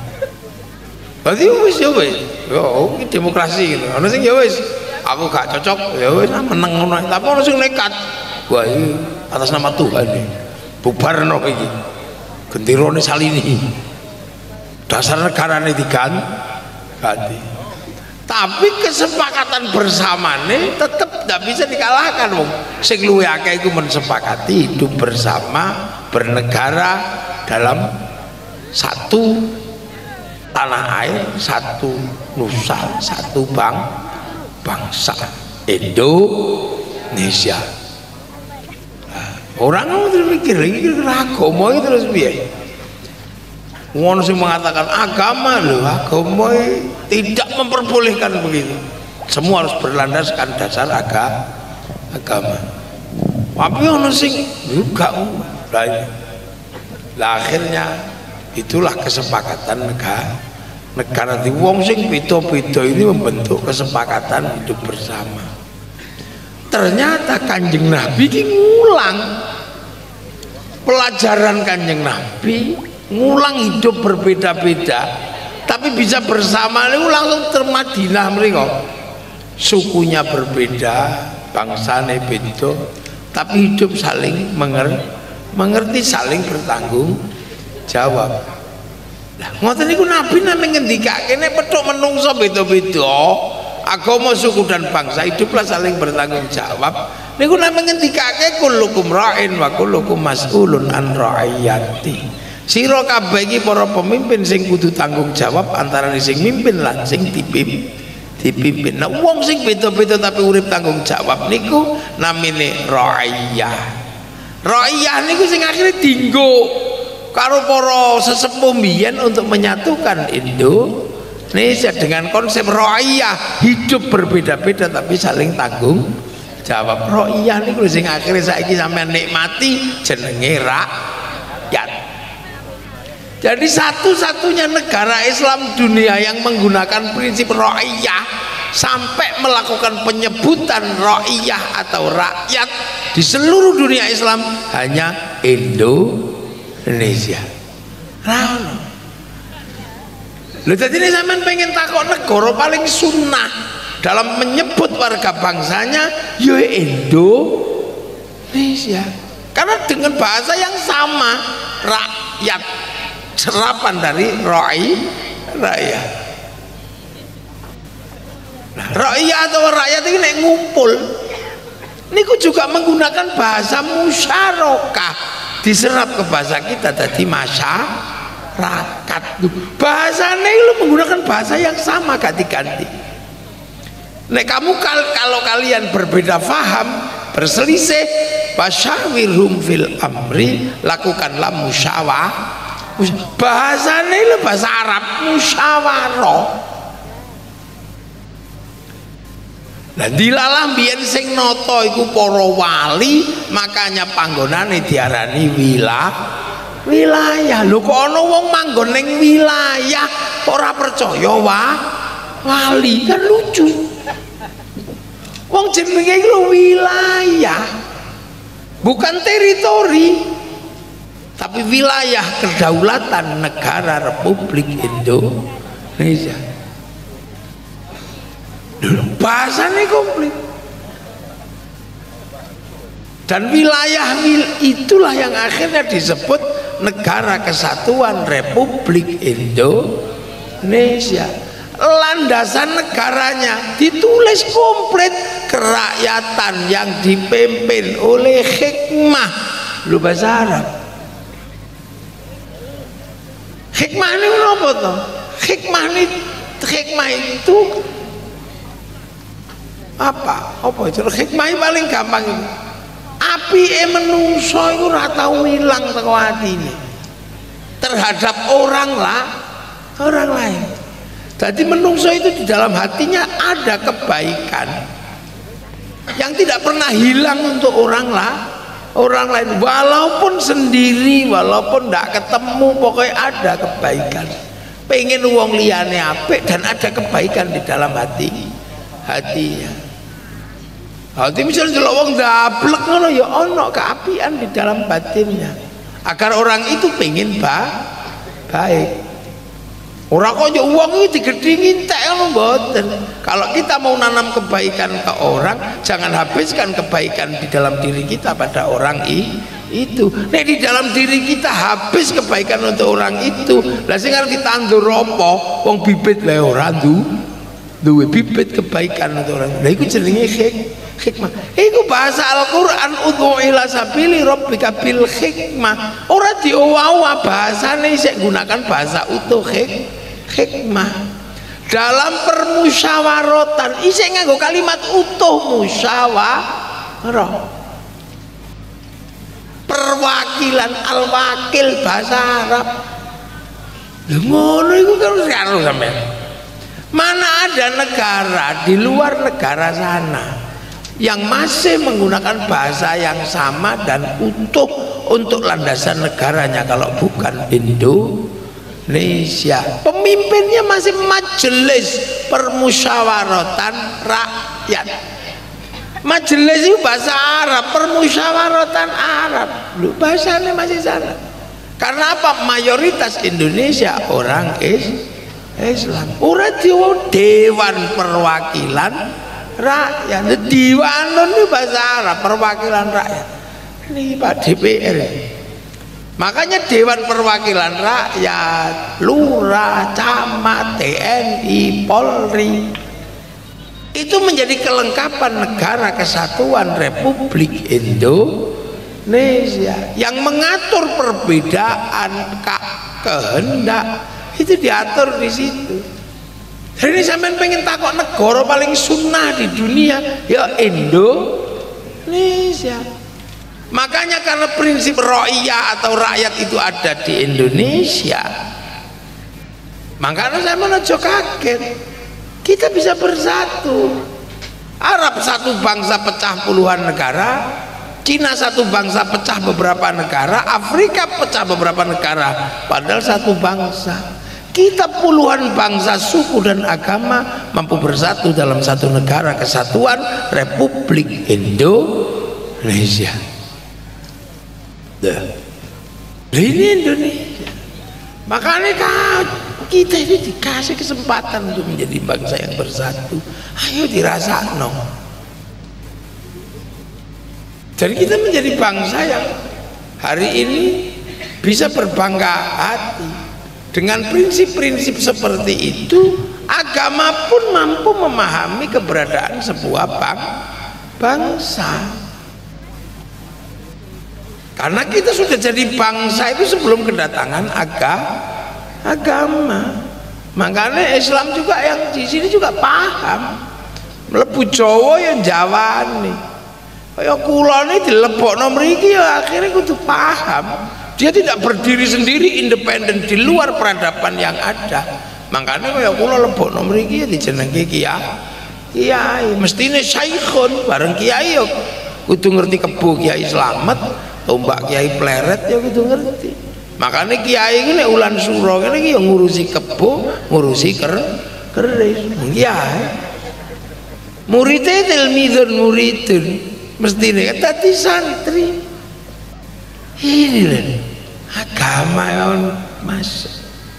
Dadi wis ya wis. Yo iki demokrasi gitu. Ana sing ya wis, aku gak cocok, ya wis meneng ngono. Tapi ana sing nekat. Wah iki atas nama Tuhan iki. Bubarno iki. Gendirone Salini. Dasar negarane diganti. Tapi kesepakatan bersamane tetap tidak bisa dikalahkan wong. Sing luwih akeh iku mensepakati hidup bersama bernegara dalam satu tanah air, satu nusa, satu bang bangsa Indonesia. Nah, orang terus mikir iki agama itu terus piye? Wong sing mengatakan agama loh, agama tidak memperbolehkan begitu. Semua harus berlandaskan dasar aga, agama. Tapi ono sing juga lah. Akhirnya itulah kesepakatan negara. Negara di wong sing beda-beda ini membentuk kesepakatan hidup bersama. Ternyata Kanjeng Nabi ini ngulang pelajaran Kanjeng Nabi, ngulang hidup berbeda-beda tapi bisa bersama. Ini langsung termadinah mereka, sukunya berbeda, bangsane beda, tapi hidup saling mengerti, mengerti saling bertanggung jawab. Lah ngoten niku Nabi nami ngendikake nek petuk menungso beda-beda, agama, suku dan bangsa, hiduplah saling bertanggung jawab. Niku nami ngendikake kullukum ra'in wa kullukum mas'ulun an ra'iyati. Sira kabeh iki para pemimpin sing kudu tanggung jawab antara sing mimpin lan sing dipimpin. Dipimpin. Nah, wong sing beda-beda tapi urip tanggung jawab niku namine ra'iyah. Ra'iyah niku sing akhire dienggo karo para sesepuh mbiyen untuk menyatukan Indonesia dengan konsep ra'iyah, hidup berbeda-beda tapi saling tanggung jawab. Ra'iyah niku sing akhire saiki sampean nikmati jenenge rakyat. Jadi satu-satunya negara Islam dunia yang menggunakan prinsip ra'iyah sampai melakukan penyebutan ra'iyah atau rakyat di seluruh dunia Islam hanya Indonesia. Rano. Lho dadi nek sampean pengen takok negara paling sunnah dalam menyebut warga bangsanya ya Indonesia. Karena dengan bahasa yang sama, rakyat, serapan dari ra'i, rakyat. Nah, rakyat atau rakyat ini nek ngumpul niku juga menggunakan bahasa musyarakah, diserap ke bahasa kita tadi masyarakat. Bahasanya lu menggunakan bahasa yang sama gak diganti. Nek kamu kal kalau kalian berbeda faham, berselisih, basyawirhum fil amri, lakukanlah musyawarah. Bahasanya itu bahasa Arab musyawarah. Nah dilalah biyen sing nata iku para wali, makanya panggonane diarani wilayah. Wilayah. Lho kok ana wong manggon ning wilayah ora percaya wah wali, kan lucu. Wong jenenge iku wilayah, bukan teritori. tapi wilayah kedaulatan negara Republik Indonesia. Bahasanya komplit. Dan wilayah itulah yang akhirnya disebut Negara Kesatuan Republik Indonesia. Landasan negaranya ditulis komplit, kerakyatan yang dipimpin oleh hikmah. Lu bahasa Arab. Hikmah ini apa toh? Hikmah ini, hikmah itu apa? Apa itu? Hikmah paling gampang itu. Api menungso itu ora tau ilang teko atine terhadap orang lah, orang lain. Jadi menungso itu di dalam hatinya ada kebaikan yang tidak pernah hilang untuk orang lah, orang lain, walaupun sendiri, walaupun tidak ketemu, pokoknya ada kebaikan. Pengen uang liyane apik dan ada kebaikan di dalam hati hatinya. Hati misalnya kalau wong dablek ngono ya ono keapian di dalam batinnya. Agar orang itu pengen ba baik. Orang kok yo wong iki digedhingi entek ngono mboten. Kalau kita mau nanam kebaikan ke orang, jangan habiskan kebaikan di dalam diri kita pada orang i, itu. Nek di dalam diri kita habis kebaikan untuk orang itu, lah sing arep ditandur apa? Wong bibit le ora ndu duwe bibit kebaikan untuk orang. Lah iku jenenge hik hikmah. Iku bahasa Al-Qur'an, udhu ila sabili rabbika bil hikmah. Ora diowa-owa bahasane, isih gunakan bahasa utuh hik hikmah. Dalam permusyawaratan isih nganggo kalimat utuh, musyawarah. Perwakilan, al-wakil bahasa Arab. Lha ngono iku kan karo sampean. Mana ada negara di luar negara sana yang masih menggunakan bahasa yang sama dan utuh untuk landasan negaranya kalau bukan Indonesia. Pemimpinnya masih majelis permusyawaratan rakyat. Majelis itu bahasa Arab, permusyawaratan Arab. Lu bahasanya masih sana. Karena apa? Mayoritas Indonesia orang is Islam. Ora dewan perwakilan rakyat. Diwan itu bahasa Arab, perwakilan rakyat. Ini Pak D P R. Makanya Dewan Perwakilan Rakyat, Lurah, Camat, T N I, Polri itu menjadi kelengkapan Negara Kesatuan Republik Indonesia yang mengatur perbedaan kehendak itu diatur di situ. Hari ini sampean pengen takut negara paling sunnah di dunia ya Indonesia. Makanya karena prinsip ro'iyah atau rakyat itu ada di Indonesia, makanya saya menuju kaget kita bisa bersatu. Arab satu bangsa pecah puluhan negara, Cina satu bangsa pecah beberapa negara, Afrika pecah beberapa negara, padahal satu bangsa. Kita puluhan bangsa, suku dan agama mampu bersatu dalam satu negara kesatuan Republik Indonesia. Dah. Ini Indonesia. Makanya kita ini dikasih kesempatan untuk menjadi bangsa yang bersatu. Ayo dirasakno. Jadi kita menjadi bangsa yang hari ini bisa berbangga hati. Dengan prinsip-prinsip seperti itu, agama pun mampu memahami keberadaan sebuah bang bangsa. Karena kita sudah jadi bangsa itu sebelum kedatangan aga, agama. Makanya Islam juga yang di sini juga paham. Mlebu Jawa yang Jawa nih. Kayak kula ini dilebokno mriki ya akhirnya kudu paham. Dia tidak berdiri sendiri independen di luar peradaban yang ada. Makanya kayak kula lebokno mriki ya dijenengke kiai. Kiai mestine saikhun bareng kiai ya kudu ngerti kebo Kiai Slamet, tombak Kiai Pleret ya kudu ngerti. Makanya kiai ini ulan suro ini yang ngurusi kebo, ngurusi ker keris. Kiai muridnya tilmidun muridun mestine tadi santri. Ini loh. agama yang masuk.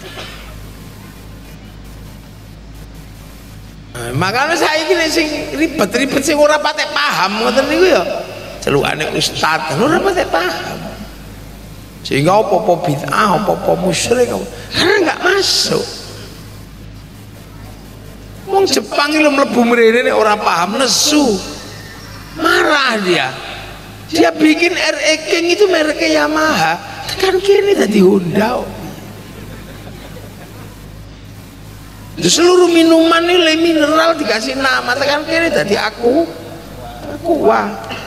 Nah, makanya saya ini sing ribet-ribet sing ora patek paham ngoten niku ya celukane ustaz ora patek paham sehingga apa-apa bid'ah apa-apa musyrik karena nggak masuk. Wong Jepang itu mlebu mrene nek ora paham nesu marah dia dia bikin R E King itu mereknya Yamaha kan kini tadi Honda. Seluruh minuman ini mineral dikasih nama tekan kini tadi aku aku wah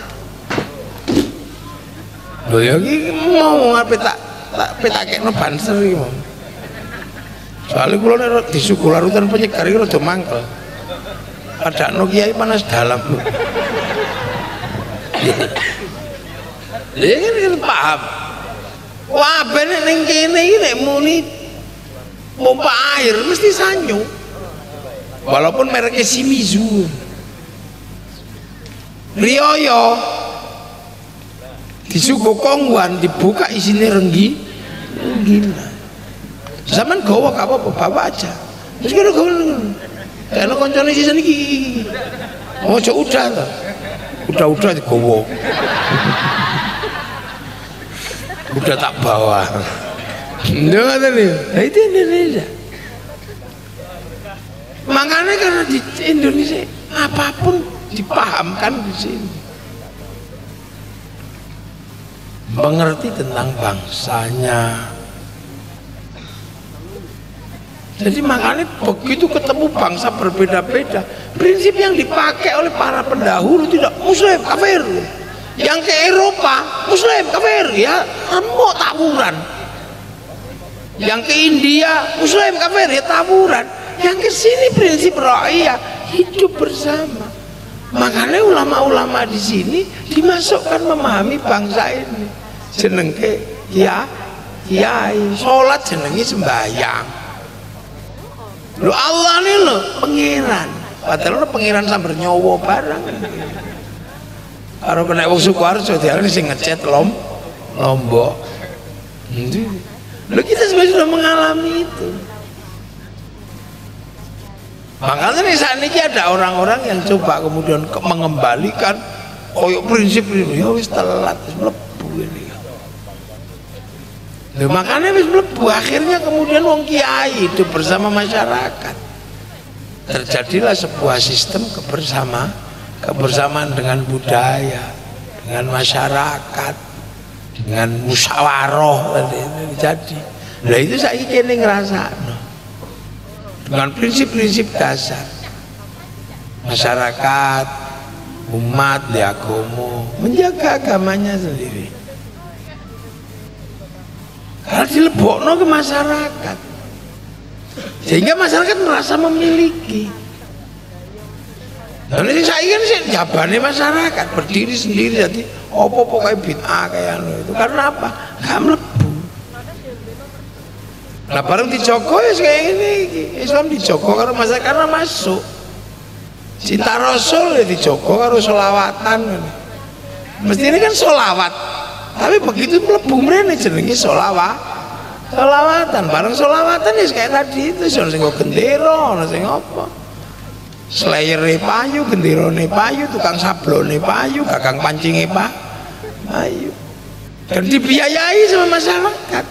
loh ya ini mau ngapain tak tak petaknya banser ini mau soalnya kalau ini di suku larutan penyegar ini udah mangkel ada Nokia ini panas dalam ya kan paham wah bener yang kini ini muni pompa air mesti sanyo walaupun mereknya Shimizu Ryoyo disuguh kongguan dibuka isinya renggi gila zaman gawa gak apa-apa bawa aja terus kira gawa karena koncone sisa ini mau coba udah udah-udah digawa udah tak bawa enggak ada nih nah, itu Indonesia makanya karena di Indonesia apapun dipahamkan di sini mengerti tentang bangsanya jadi makanya begitu ketemu bangsa berbeda-beda prinsip yang dipakai oleh para pendahulu tidak muslim kafir yang ke Eropa muslim kafir ya mau taburan yang ke India muslim kafir ya taburan yang ke sini prinsip ra'iyah hidup bersama makanya ulama-ulama di sini dimasukkan memahami bangsa ini jenenge ya kiai sholat jenenge sembahyang lu Allah nih lo pengiran padahal lo pengiran sambil nyowo barang kalau kena wong Sukoharjo dia ini sing ngecet lom Lombok lo kita sebenarnya sudah mengalami itu makanya nih saat ini ada orang-orang yang coba kemudian mengembalikan koyok prinsip ini ya wis telat wis mlebu ini loh, makanya wis mlebu akhirnya kemudian wong kiai hidup bersama masyarakat terjadilah sebuah sistem kebersama kebersamaan dengan budaya dengan masyarakat dengan musyawarah jadi lah itu saya kene ngerasa dengan prinsip-prinsip dasar masyarakat umat di agama menjaga agamanya sendiri karena dilebokno ke masyarakat sehingga masyarakat merasa memiliki dan ini saya kan sih jabane masyarakat berdiri sendiri jadi opo-opo kayak bid'ah kayak itu karena apa? Gak melebu nah bareng dijogo ya kayak ini Islam dijogo karena masyarakat karena masuk cinta Rasul ya dijogo karo sholawatan mesti ini kan sholawat tapi begitu mlebu mrene jenenge sholawat sholawatan bareng sholawatan ya kayak tadi itu sing nggo gendera ana sing apa slayere payu genderane payu tukang sablone payu gagang pancinge pak payu dan dibiayai sama masyarakat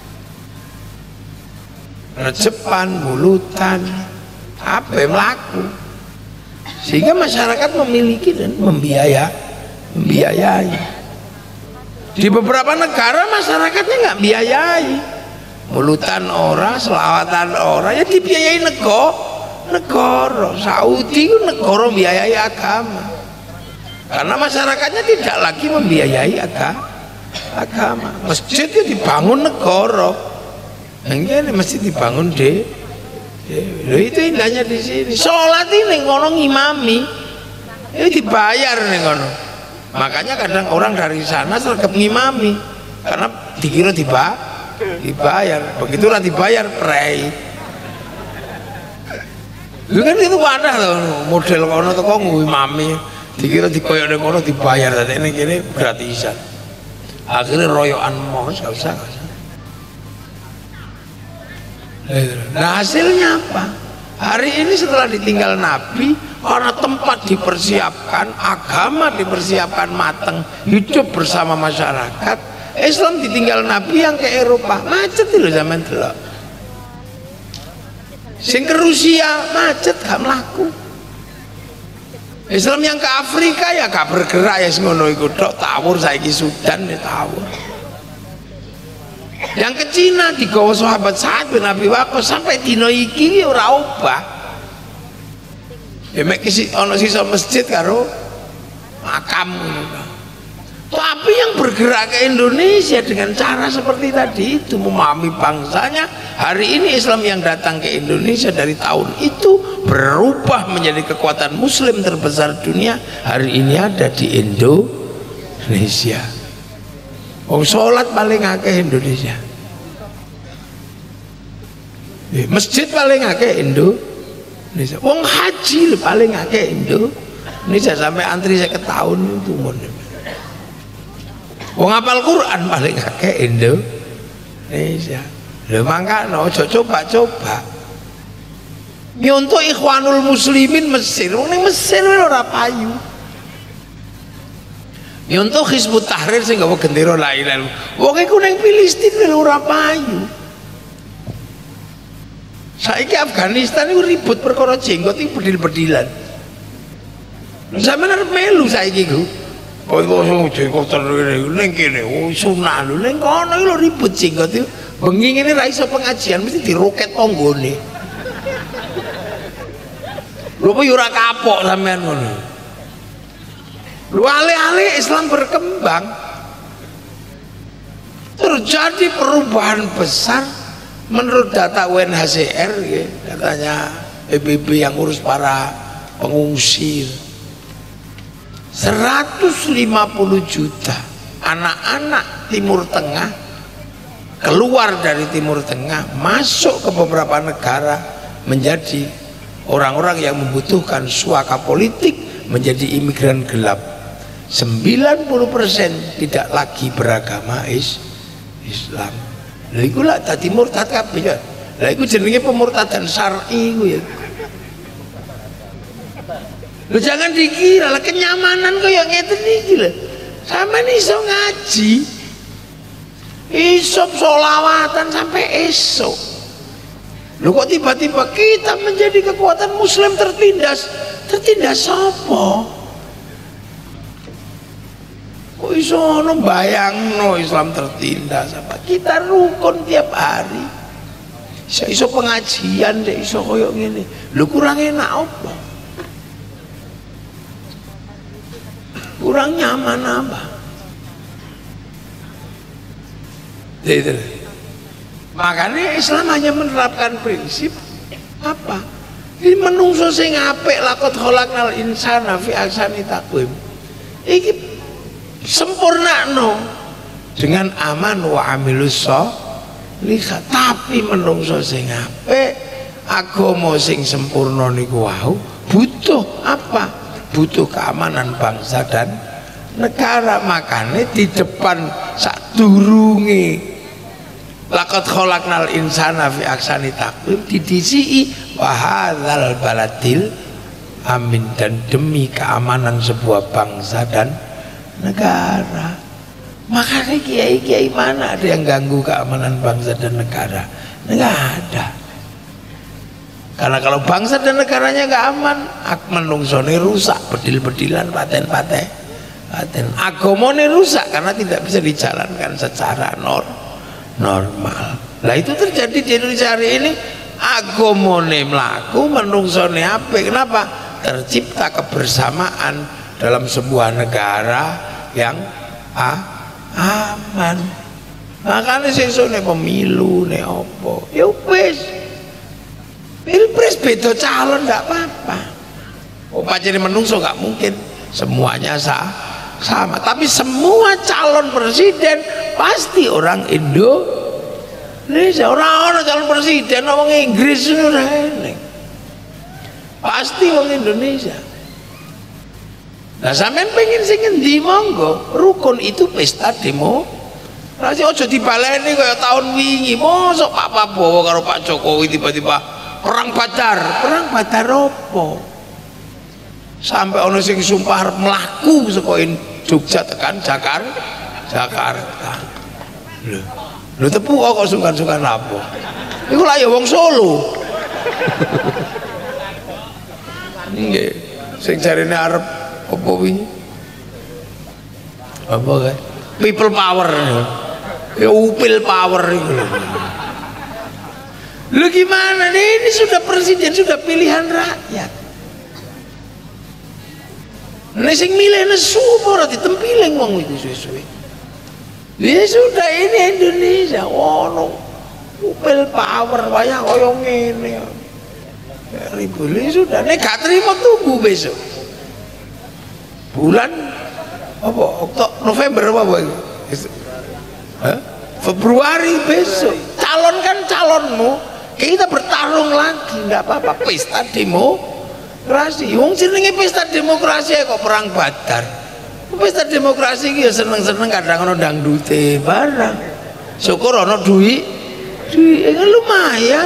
rejepan mulutan apa melaku sehingga masyarakat memiliki dan membiaya membiayai di beberapa negara masyarakatnya nggak biayai mulutan ora selawatan ora ya dibiayai negara negara Saudi itu negara biayai agama karena masyarakatnya tidak lagi membiayai agama agama masjid itu dibangun negara ini mesti dibangun deh Loh, itu indahnya di sini sholat ini ngono ngimami itu dibayar nih ngono makanya kadang orang dari sana sergap ngimami karena dikira tiba dibayar begitulah dibayar pray itu kan itu wadah loh model kono tuh kok ngimami dikira dikoyok ning kono dibayar tadi ini kini gratisan akhirnya royokan mos gak usah gak usah Nah hasilnya apa? Hari ini setelah ditinggal Nabi, karena tempat dipersiapkan, agama dipersiapkan mateng, hidup bersama masyarakat, Islam ditinggal Nabi yang ke Eropa, macet loh zaman dulu. Sing ke Rusia macet gak melaku. Islam yang ke Afrika ya gak bergerak ya ngono iku tok, tawur saiki Sudan ya tawur. Yang ke Cina digawa sahabat Sa'ad bin Abi Waqqas sampai dino iki ora obah. Ya mek isi ana sisa masjid karo makam ngono. Tapi yang bergerak ke Indonesia dengan cara seperti tadi itu, memahami bangsanya. Hari ini Islam yang datang ke Indonesia dari tahun itu berubah menjadi kekuatan Muslim terbesar dunia. Hari ini ada di Indonesia. Wong sholat paling akeh Indonesia. Masjid paling akeh Indonesia. Wong haji paling akeh Indonesia, sampai antri saya ketahun itu. Wong hafal Quran paling akeh Indonesia. Lho mangkane aja coba-coba. Nyontok Ikhwanul Muslimin Mesir, wong ning Mesir ora payu. Nyontok Hizbut Tahrir sing gawa gendera la ilaha illallah. Wong iku ning Filistin ora payu. Saiki Afghanistan iku ribut perkara jenggot iki bedil-bedilan. Sampeyan arep melu saiki iku. Oh, oh, jenggot ning kene, oh sunah lho ning kono iki lho ribut jenggot iki. Bengi ngene ra iso pengajian mesti diroket tanggane. Lho kok ora kapok sampean ngono. Lho alih-alih Islam berkembang terjadi perubahan besar menurut data U N H C R ya, datanya P B B yang urus para pengungsi. seratus lima puluh juta anak-anak Timur Tengah keluar dari Timur Tengah masuk ke beberapa negara menjadi orang-orang yang membutuhkan suaka politik, menjadi imigran gelap. Sembilan puluh persen tidak lagi beragama is Islam. Lha iku lak dadi murtad kabeh ya. Lha iku jenenge pemurtadan syar'i iku ya. Lu jangan dikira lah kenyamanan kok yang ngeten iki lho. Sampeyan iso ngaji, iso sholawatan sampai esok. Lu kok tiba-tiba kita menjadi kekuatan Muslim tertindas? Tertindas sapa? Kok iso ono bayangno Islam tertindas apa? Kita rukun tiap hari. Iso, iso pengajian deh, iso koyo ngene. Lu kurang enak apa? Kurang nyaman apa? Jadi, makanya Islam hanya menerapkan prinsip apa? Ini menungso sing apik lakot khalaqnal insana fi ahsani taqwim. Iki sempurnakno dengan aman wa amilus sholihah. Tapi menungso sing apik, agama sing sempurna niku wau butuh apa? Butuh keamanan bangsa dan negara. Makanya di depan sadurunge laqad khalaqnal insana fi ahsani taqwim didisi wa hadzal baladil amin, dan demi keamanan sebuah bangsa dan negara. Makanya kiai-kiai mana ada yang ganggu keamanan bangsa dan negara? Enggak ada. Karena kalau bangsa dan negaranya nggak aman, menungsone rusak, bedil-bedilan, paten-paten, paten. Agamane rusak karena tidak bisa dijalankan secara nor normal. Nah itu terjadi di Indonesia hari ini. Agamane mlaku, menungsone apik. Kenapa? Tercipta kebersamaan dalam sebuah negara yang ah, aman. Makanya sesone pemilu nek opo, ya wis. Pilpres beda calon nggak apa-apa. Oh pancen menungso nggak mungkin semuanya sah, sama. Tapi semua calon presiden pasti orang Indonesia. Orang-orang calon presiden orang Inggris ora enek. Pasti orang Indonesia. Nah sampean pengen sing endi monggo. Rukun itu pesta demo Rasih aja dibaleni kaya tahun wingi. Mosok Pak Prabowo karo Pak Jokowi tiba-tiba perang Badar. Perang Badar opo? Sampai ono sing sumpah arep mlaku saka Jogja tekan Jakarta. Jakarta. Lho. Lho tepu kok sungkan-sungkan apa? Iku lah ya wong Solo. Nggih. Sing jarine arep apa wingi? Apa kae? People power. Ya upil power itu. Lu gimana nih? Ini sudah presiden, sudah pilihan rakyat. Nek sing milih nesu ora ditempiling wong iku suwe-suwe. Ya sudah, ini Indonesia ono upil power wayah kaya ngene. Ya ribut sudah, nek gak terima tunggu besok. Bulan apa? Oktober, November apa itu? Hah? Februari besok calonkan calonmu, kita bertarung lagi, nggak apa-apa. Pesta demokrasi, wong jenenge pesta demokrasi kok perang Badar. Pesta demokrasi iki ya seneng-seneng, kadang ono dangdute barang, syukur ono duit duit lumayan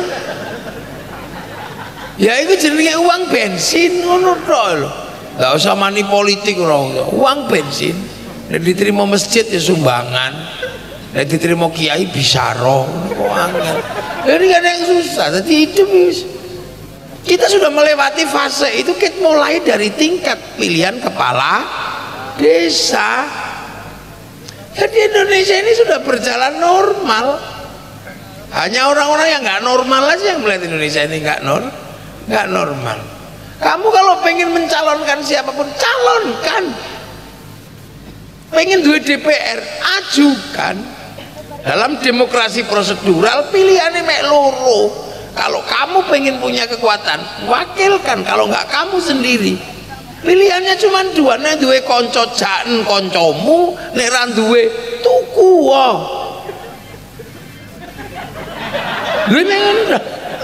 ya. Itu jenenge uang bensin ngono tok lho, nggak usah mani politik ora, uang bensin. Dan diterima masjid ya sumbangan, dan diterima kiai bisaro, kok angel. Ini gak ada yang susah. Jadi hidup kita sudah melewati fase itu. Kita mulai dari tingkat pilihan kepala desa. Jadi Indonesia ini sudah berjalan normal. Hanya orang-orang yang nggak normal aja yang melihat Indonesia ini nggak nor, nggak normal. Kamu kalau pengen mencalonkan siapapun, calonkan. Pengen duit D P R, ajukan. Dalam demokrasi prosedural pilihannya mek loro. Kalau kamu pengen punya kekuatan, wakilkan. Kalau nggak, kamu sendiri. Pilihannya cuma dua. Nek duwe konco jaen koncomu, nek ra duwe tuku wae. Lho nek ngono dah.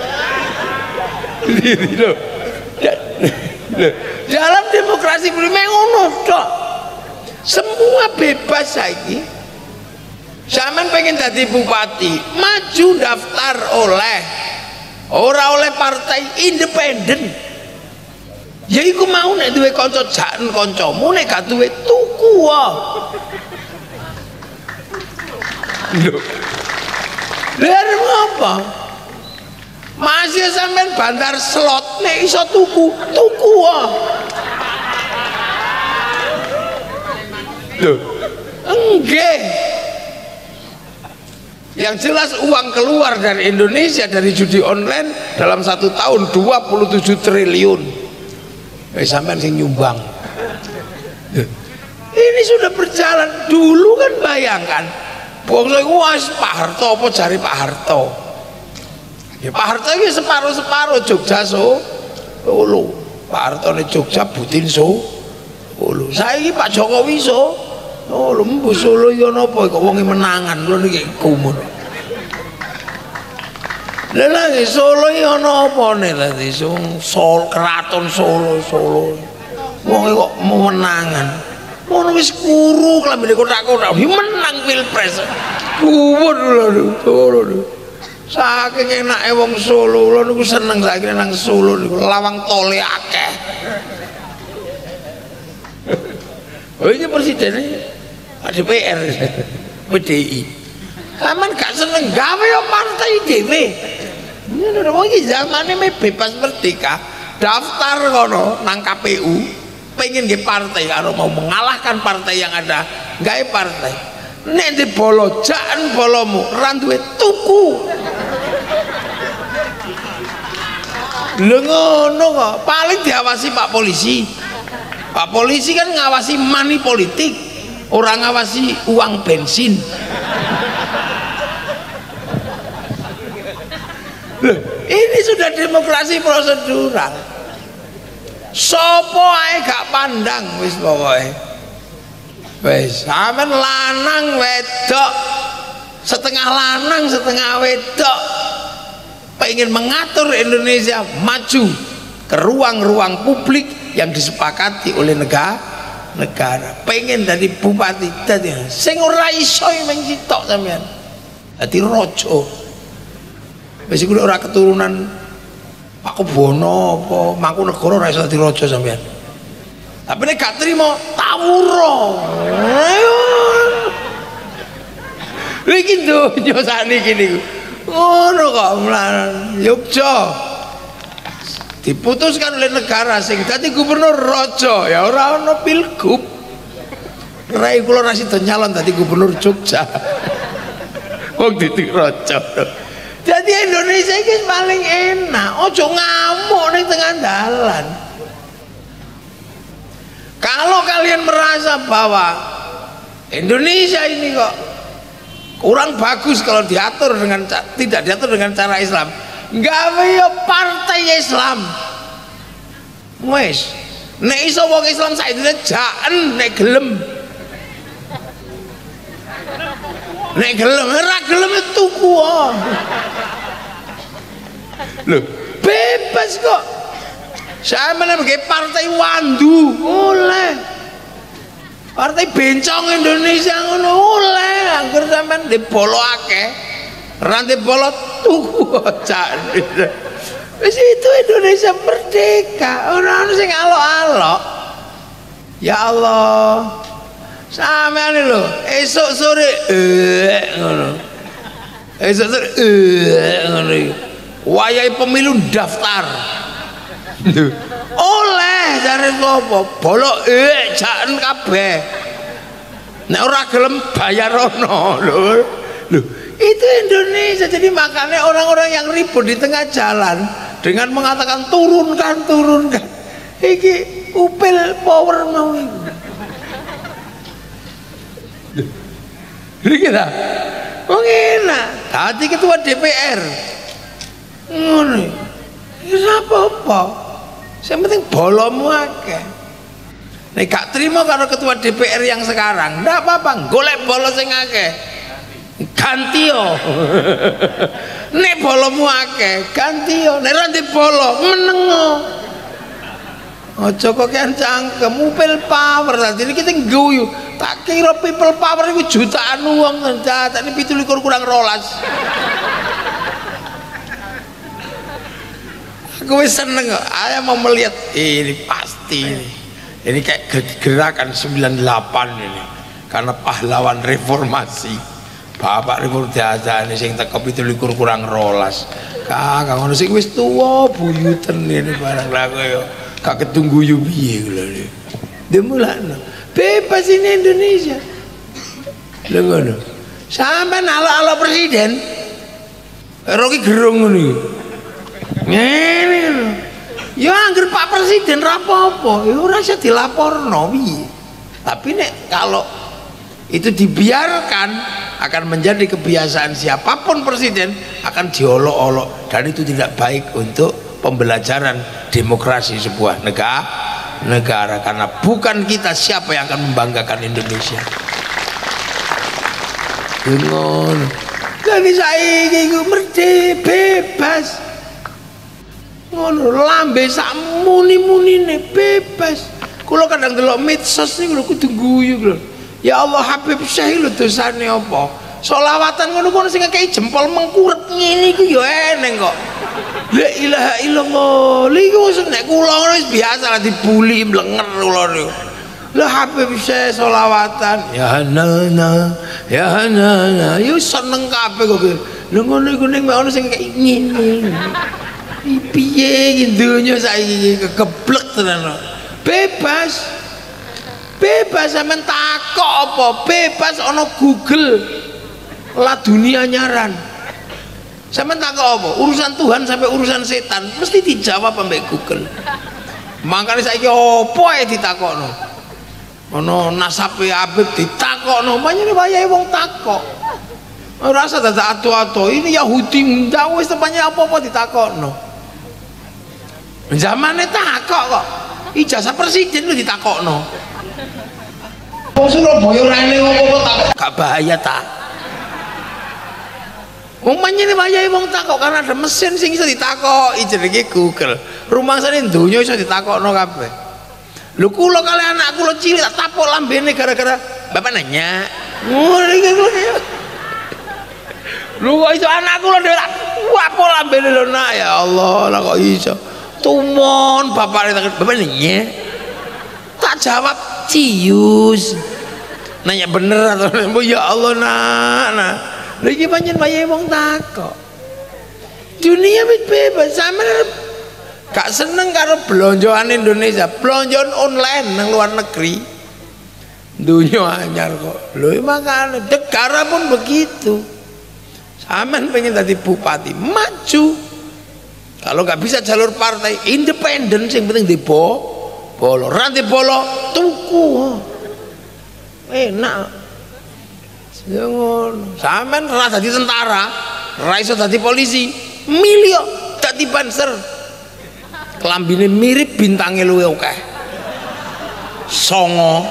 Dalam demokrasi mek ngono tok. Semua bebas saiki. Sampeyan pengen jadi bupati, maju daftar oleh ora oleh partai independen. Ya iku mau nek duwe kanca jaen kancamu, nek gak duwe tuku wae. Lho. Lha apa? Masih sampean bandar slot nek iso tuku, tuku wae. Loh, enggak. Yang jelas uang keluar dari Indonesia dari judi online dalam satu tahun dua puluh tujuh triliun. Eh sampean sing nyumbang. Ini sudah berjalan. Dulu kan bayangkan, bangsa iku wis Pak Harto apa jari Pak Harto. Ya Pak Harto iki separuh-separuh Jogja so Solo. Pak Harto ne Jogja Butin so Solo. Saiki Pak Jokowi so oh lho mbu Solo iki ana apa kok wonge menangan lho niki gumun. Lha lagi Solo iki ana apane lha sing Sol Keraton Solo Solo. Wonge kok menangan. Ngono wis kuru klambine kotak-kotak menang Pilpres. Gumun lho Solo lho. Saking enake wong Solo lho niku seneng saiki nang Solo niku lawang tole akeh. Oh ini presidennya D P R P D I. Aman gak seneng gawe yo partai dhewe. Ngono wong iki zamane bebas merdeka, daftar kono nang K P U, pengen nggih partai karo mau mengalahkan partai yang ada, gawe partai. Nek di bolo jaen bolomu ra duwe tuku. Lho ngono kok, paling diawasi Pak Polisi. Pak Polisi kan ngawasi money politik, orang ngawasi uang bensin. Loh, ini sudah demokrasi prosedural. Sopo ae gak pandang wis pokoke. Wis, sampean lanang wedok, setengah lanang setengah wedok pengen mengatur Indonesia maju ke ruang-ruang publik yang disepakati oleh negara negara, pengen dari bupati dadi sing ora iso mung sitok sampean. Dadi raja. Wis iku ora keturunan Pakubono apa Mangkunegara ora iso dadi raja sampean. Tapi nek gak trimo tawura. Iki donya saniki niku. Ngono kok mlawan Yogya. Diputuskan oleh negara sing dadi gubernur raja, ya ora ana pilgub. Rai kula ra sida nyalon dadi gubernur Jogja. Wong dadi raja. Jadi Indonesia iki paling enak, ojo ngamuk ning tengah dalan. Kalau kalian merasa bahwa Indonesia ini kok kurang bagus kalau diatur dengan tidak diatur dengan cara Islam, gawe yo partai Islam. Wes, nek iso wong Islam saiki jaen nek gelem. Nek gelem ora gelem tuku wae. Lho, bebas kok. Saya menawa partai Wandu oleh. Partai bencong Indonesia ngono oleh, angger sampean dibolo akeh. Rantai bolo tuku cak. Wis itu Indonesia merdeka, ora ono sing alok-alok. Ya Allah. Sampeyan lho, esuk sore eh ngono. Esuk sore eh ngono iki. Wayahe pemilu daftar. Oleh jare sapa? Bolok eh jaken kabeh. Nek ora gelem bayar ono lho. Lho, itu Indonesia. Jadi makanya orang-orang yang ribut di tengah jalan dengan mengatakan turunkan, turunkan. Iki upil power mau iki. Lha kita. Wong enak. Dadi ketua D P R. Ngono. Ya apa-apa. Yang penting bolomu akeh. Nek gak terima karo ketua D P R yang sekarang, ndak apa-apa, golek bolo sing akeh. Ganti yo. Nek bolomu akeh, ganti yo. Nek ra ndek bolo, meneng. Aja kok kan cangkem upil power. Dadi kita ngguyu. Tak kira people power iku jutaan wong tak ini pitu likur kurang rolas. Aku wis seneng kok. Saya mau melihat ini pasti ini. Ini kayak gerakan sembilan puluh delapan ini. Karena pahlawan reformasi. Bapak reformasi ini sing teko pitu likur kurang rolas. Kakak ngono sing wis tuwa buyuten ini barang laku yo. Kak ketunggu yo piye lho. Demulakno. Bebas ini Indonesia. Lho ngono. Sampeyan ala-ala presiden. Roki gerung ngono iki. Ngene lho. Ya angger Pak Presiden ra apa-apa, ya ora iso dilaporno piye. Tapi nek kalau itu dibiarkan akan menjadi kebiasaan siapapun presiden akan diolok-olok dan itu tidak baik untuk pembelajaran demokrasi sebuah negara negara karena bukan kita siapa yang akan membanggakan Indonesia. Ngono. Jadi saiki iku merdeka bebas. Ngono lambe sak muni-munine bebas. Kula kadang delok medsos niku lho kudu guyu lho. Ya Allah Habib Syekh lho dosane apa? Sholawatan ngono kono sing ngekeki jempol mengkurep ngene iku ya eneng kok. La ilaha illallah. Lha iku nek kula wis biasa lah dibuli mlenger kula niku. Lah Habib Syekh sholawatan ya hanana ya hanana yo seneng kabeh kok. Lha ngono iku ning ono sing kaya ngene. Piye iki donya saiki kegeblek tenan. Bebas. Bebas sampean takok apa? Bebas ana Google. Lah dunia nyaran. Sampean takok apa? Urusan Tuhan sampai urusan setan mesti dijawab ambek Google. Makane saiki apa ae ditakokno. Ana nasabe Habib ditakokno, pancene wayahe wong takok. Ora usah dadak atu-atu. Ini Yahudi ndak wis tepane apa-apa ditakokno. Zamane takok kok. Ijazah presiden lu ditakokno. Wong Surabaya ora eling apa-apa takok. Gak bahaya ta? Wong pancene wayahe wong takok karena ada mesin sing iso ditakoki jenenge Google. Rumangsane donya iso ditakokno kabeh. Lho kula kali anak kula cilik tak tapuk lambene gara-gara bapak nanya. Ngono iki kula. Lho kok iso anak kula dhewe tak tapuk lambene lho nak ya Allah, lah kok iso. Tumon bapak bapak nanya. Tak jawab cius. Nanya bener atau ya Allah nak. Nah. Lha iki pancen wayahe wong takok. Dunia wis bebas sampeyan gak seneng karo blonjoan Indonesia, blonjoan online nang luar negeri. Dunia anyar kok. Lho makane negara pun begitu. Sampeyan pengen jadi bupati, maju. Kalau nggak bisa jalur partai, independen sing penting di bo, bolo, rantai bolo, tuku. Enak. Jangan. Sampeyan ora dadi tentara, ora iso dadi polisi, milio dadi panser. Kelambine mirip bintangnya luwe akeh. Songo.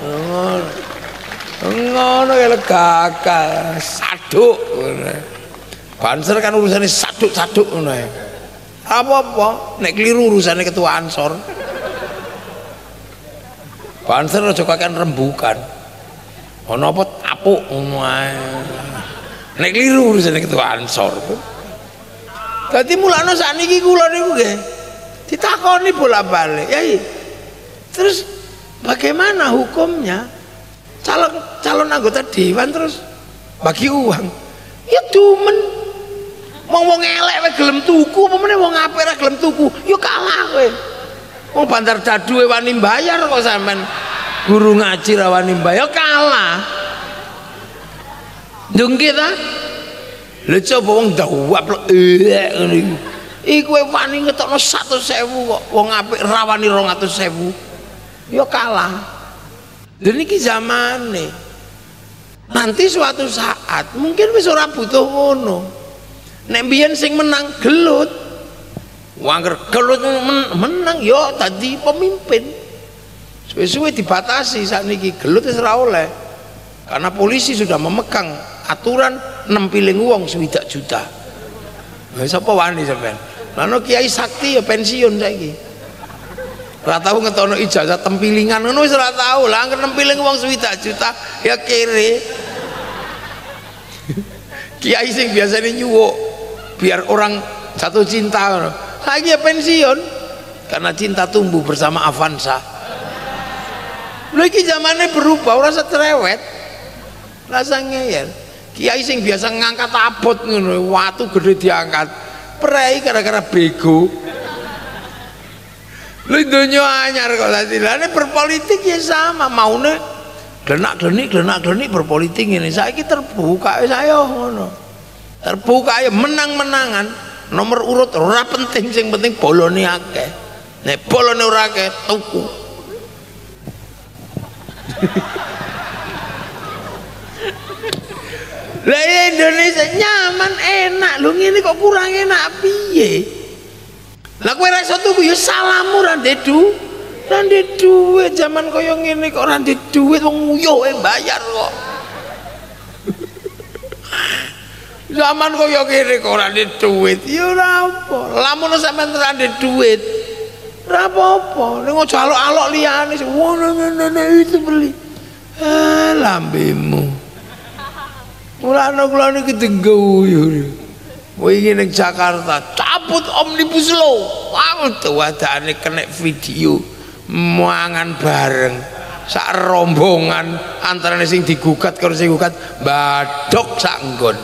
Ngono ya gagal, saduk. Banser kan urusannya saduk-saduk ngono ya. Apa-apa nek keliru urusannya ketua Ansor. Banser aja kakean rembukan. Ono apa tapuk ngono ae. Nek keliru urusannya ketua Ansor. Dadi mulane sakniki kula niku nggih ditakoni bolak-balik. Ya, terus bagaimana hukumnya? Calon calon anggota dewan terus bagi uang. Ya dumen. Wong wong elek wae gelem tuku, apa meneh wong apik ra gelem tuku, ya kalah kowe. Wong bandar dadu wani bayar kok sampean guru ngaji ra wani bayar, ya kalah. Ndungke ta? Lha coba wong dawap elek ngono iki. Iku kowe wani ngetokno seratus ribu kok wong apik ra wani dua ratus ribu. Ya kalah. Dan ini zamane. Nanti suatu saat mungkin wis ora butuh ngono. Nek mbiyen sing menang gelut. Wangger gelut men menang yo tadi pemimpin. Suwe-suwe dibatasi sakniki gelut wis ora oleh. Karena polisi sudah memegang aturan enam piling uang swidak juta. Lah sapa wani sampean? Lah Kiai Sakti ya pensiun saiki. Ora tau ngetokno ijazah tempilingan ngono wis ora tau. Lah nempiling wong swidak juta ya kere. Kiai sing biasanya nyuwuk biar orang jatuh cinta ngono. Saiki ya pensiun karena cinta tumbuh bersama Avanza. Lha iki zamane berubah ora setrewet. Rasa ngeyel. Kiai sing biasa ngangkat abot ngono, watu gede diangkat. Prei gara-gara bego. Lha donya anyar kok dadi. Lah nek berpolitik ya sama, maune glenak-glenik glenak-glenik berpolitik ngene. Saiki terbuka wis ayo ngono. Terbuka ya menang-menangan. Nomor urut ora penting, sing penting bolone akeh. Nek bolone ora akeh tuku. Lah Indonesia nyaman enak, lho ngene kok kurang enak piye? Lah kowe ra iso tuku ya salahmu ra ndek du. Ra ndek duit zaman kaya ngene kok ra ndek duit wong nguyuh e bayar kok. Zaman kaya ngene kok ora ndek duit ya ora apa. Lamun sampean ra ndek duit ora apa-apa. Ning aja alok-alok liyane sing ngono-ngono itu beli. Ah lambemu. Mulane kula niki dengguyu. Kowe iki ning Jakarta cabut omnibus law. Wah, tuwadane kena video mangan bareng. Sak rombongan antarane sing digugat karo sing gugat badhok sak nggon.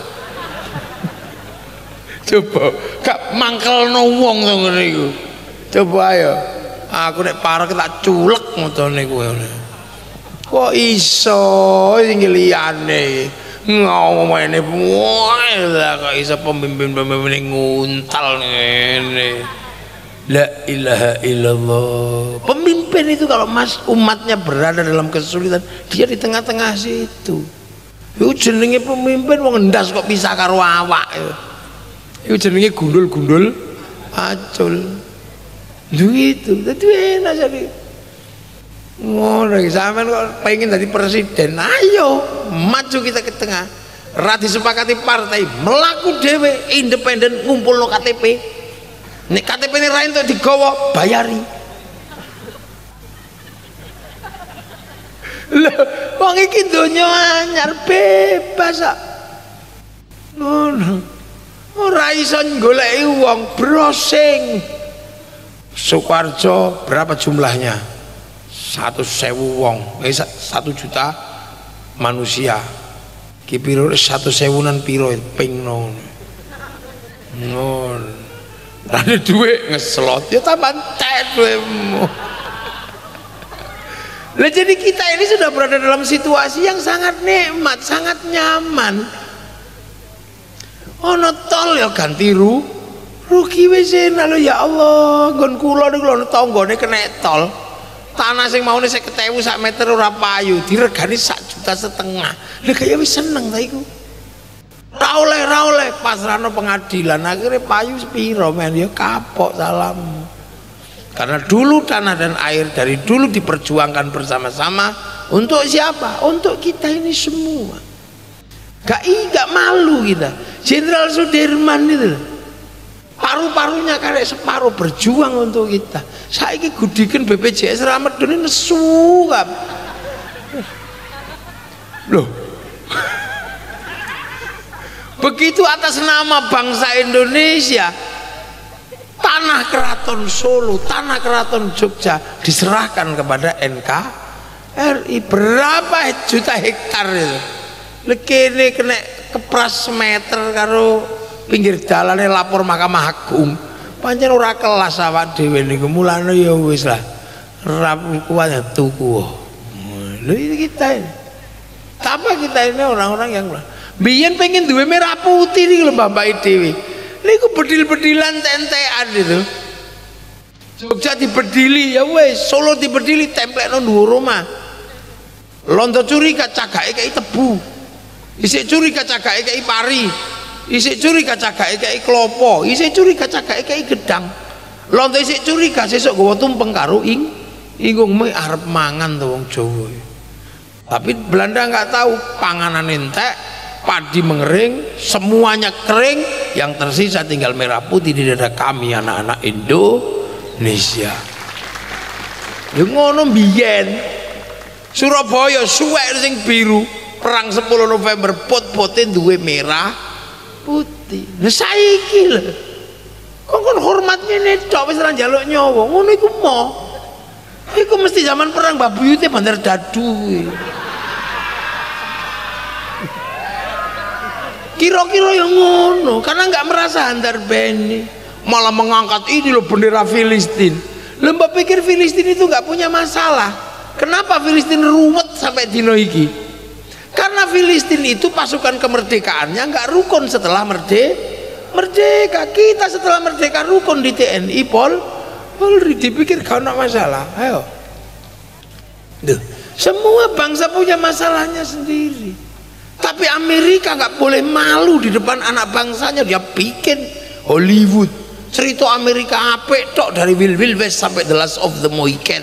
Coba gak mangkelno wong to ngene iku. Coba ayo. Aku nek parek tak culek motone kowe. Kok iso sing liyane ngomongane wae lah kok iso pemimpin-pemimpin nguntal ngene. La ilaha illallah. Pemimpin itu kalau mas umatnya berada dalam kesulitan, dia di tengah-tengah situ. Iku jenenge pemimpin wong ndas kok bisa karo awak. Iku jenenge gundul-gundul acul. Gitu. Dadi enak jadi. Ngono iki sampean kok pengen jadi presiden, ayo maju kita ke tengah. Ra disepakati partai, melaku dhewe independen ngumpulno K T P. Nek K T P-ne ra entuk digawa, bayari. Wong iki donya anyar bebas kok. Ngono. Ora iso goleki wong browsing. Sukoharjo berapa jumlahnya? Satu sewu wong, eh, satu juta manusia. Ki piro satu sewunan piro ping non. Non. Ada duit ngeslot ya tambah entek duitmu. Lah jadi kita ini sudah berada dalam situasi yang sangat nikmat, sangat nyaman. Ono tol ya ganti ru rugi wis lho ya Allah, nggon kula niku lho tanggane kena tol. Tanah sing maune seket ewu sak meter ora payu, diregani sak juta setengah. Lah kaya wis seneng ta iku. Ra oleh ra oleh pasrahno pengadilan, akhirnya payu sepiro men ya kapok salam. Karena dulu tanah dan air dari dulu diperjuangkan bersama-sama untuk siapa? Untuk kita ini semua. Gak i, gak malu kita. Jenderal Sudirman itu paru-parunya karek separuh berjuang untuk kita. Saiki gudikan B P J S Ramadan ini nesu kan. Loh. Begitu atas nama bangsa Indonesia, tanah Keraton Solo, tanah Keraton Jogja diserahkan kepada N K R I. Berapa juta hektar itu? Lekene kena kepras semeter karo pinggir dalane lapor Mahkamah Agung. Pancen ora kelas awak dhewe niku, mulane ya wis lah. Rapi kuat tuku. Lho iki kita ini. Apa kita ini orang-orang yang biyen pengen duwe merah putih iki lho Mbak dhewe. Niku bedil-bedilan tentean itu. Jogja dibedili ya wis, Solo dibedili templekno dhuwur omah. Londo curiga cagake kaya tebu. Isik curiga cagake kaya pari. Isik curiga cagake kaya klopo. Isik curiga cagake kaya gedang. Londo isik curiga sesuk gawa tumpeng karo ing inggung me arep mangan to wong Jawa. Tapi Belanda nggak tahu panganan entek, padi mengering, semuanya kering, yang tersisa tinggal merah putih di dada kami anak-anak Indonesia. Ya ngono mbiyen. Surabaya suwek sing biru, perang sepuluh November pot-pote duwe merah putih. Lah saiki lho. Kok kon hormat ngene tok wis ora njaluk nyawa. Ngono iku mo. Iku mesti zaman perang Mbah Buyute Bandar Dadu. Kira-kira yang ngono, karena nggak merasa antar beni, malah mengangkat ini loh bendera Filistin. Lembah pikir Filistin itu nggak punya masalah. Kenapa Filistin ruwet sampai dino iki? Karena Filistin itu pasukan kemerdekaannya nggak rukun setelah merde merdeka. Kita setelah merdeka rukun di T N I Pol Polri, dipikir gak ada masalah. Ayo, duh, semua bangsa punya masalahnya sendiri. Tapi Amerika nggak boleh malu di depan anak bangsanya. Dia bikin Hollywood, cerita Amerika apik tok dari Wild Wild West sampai The Last of the Mohican.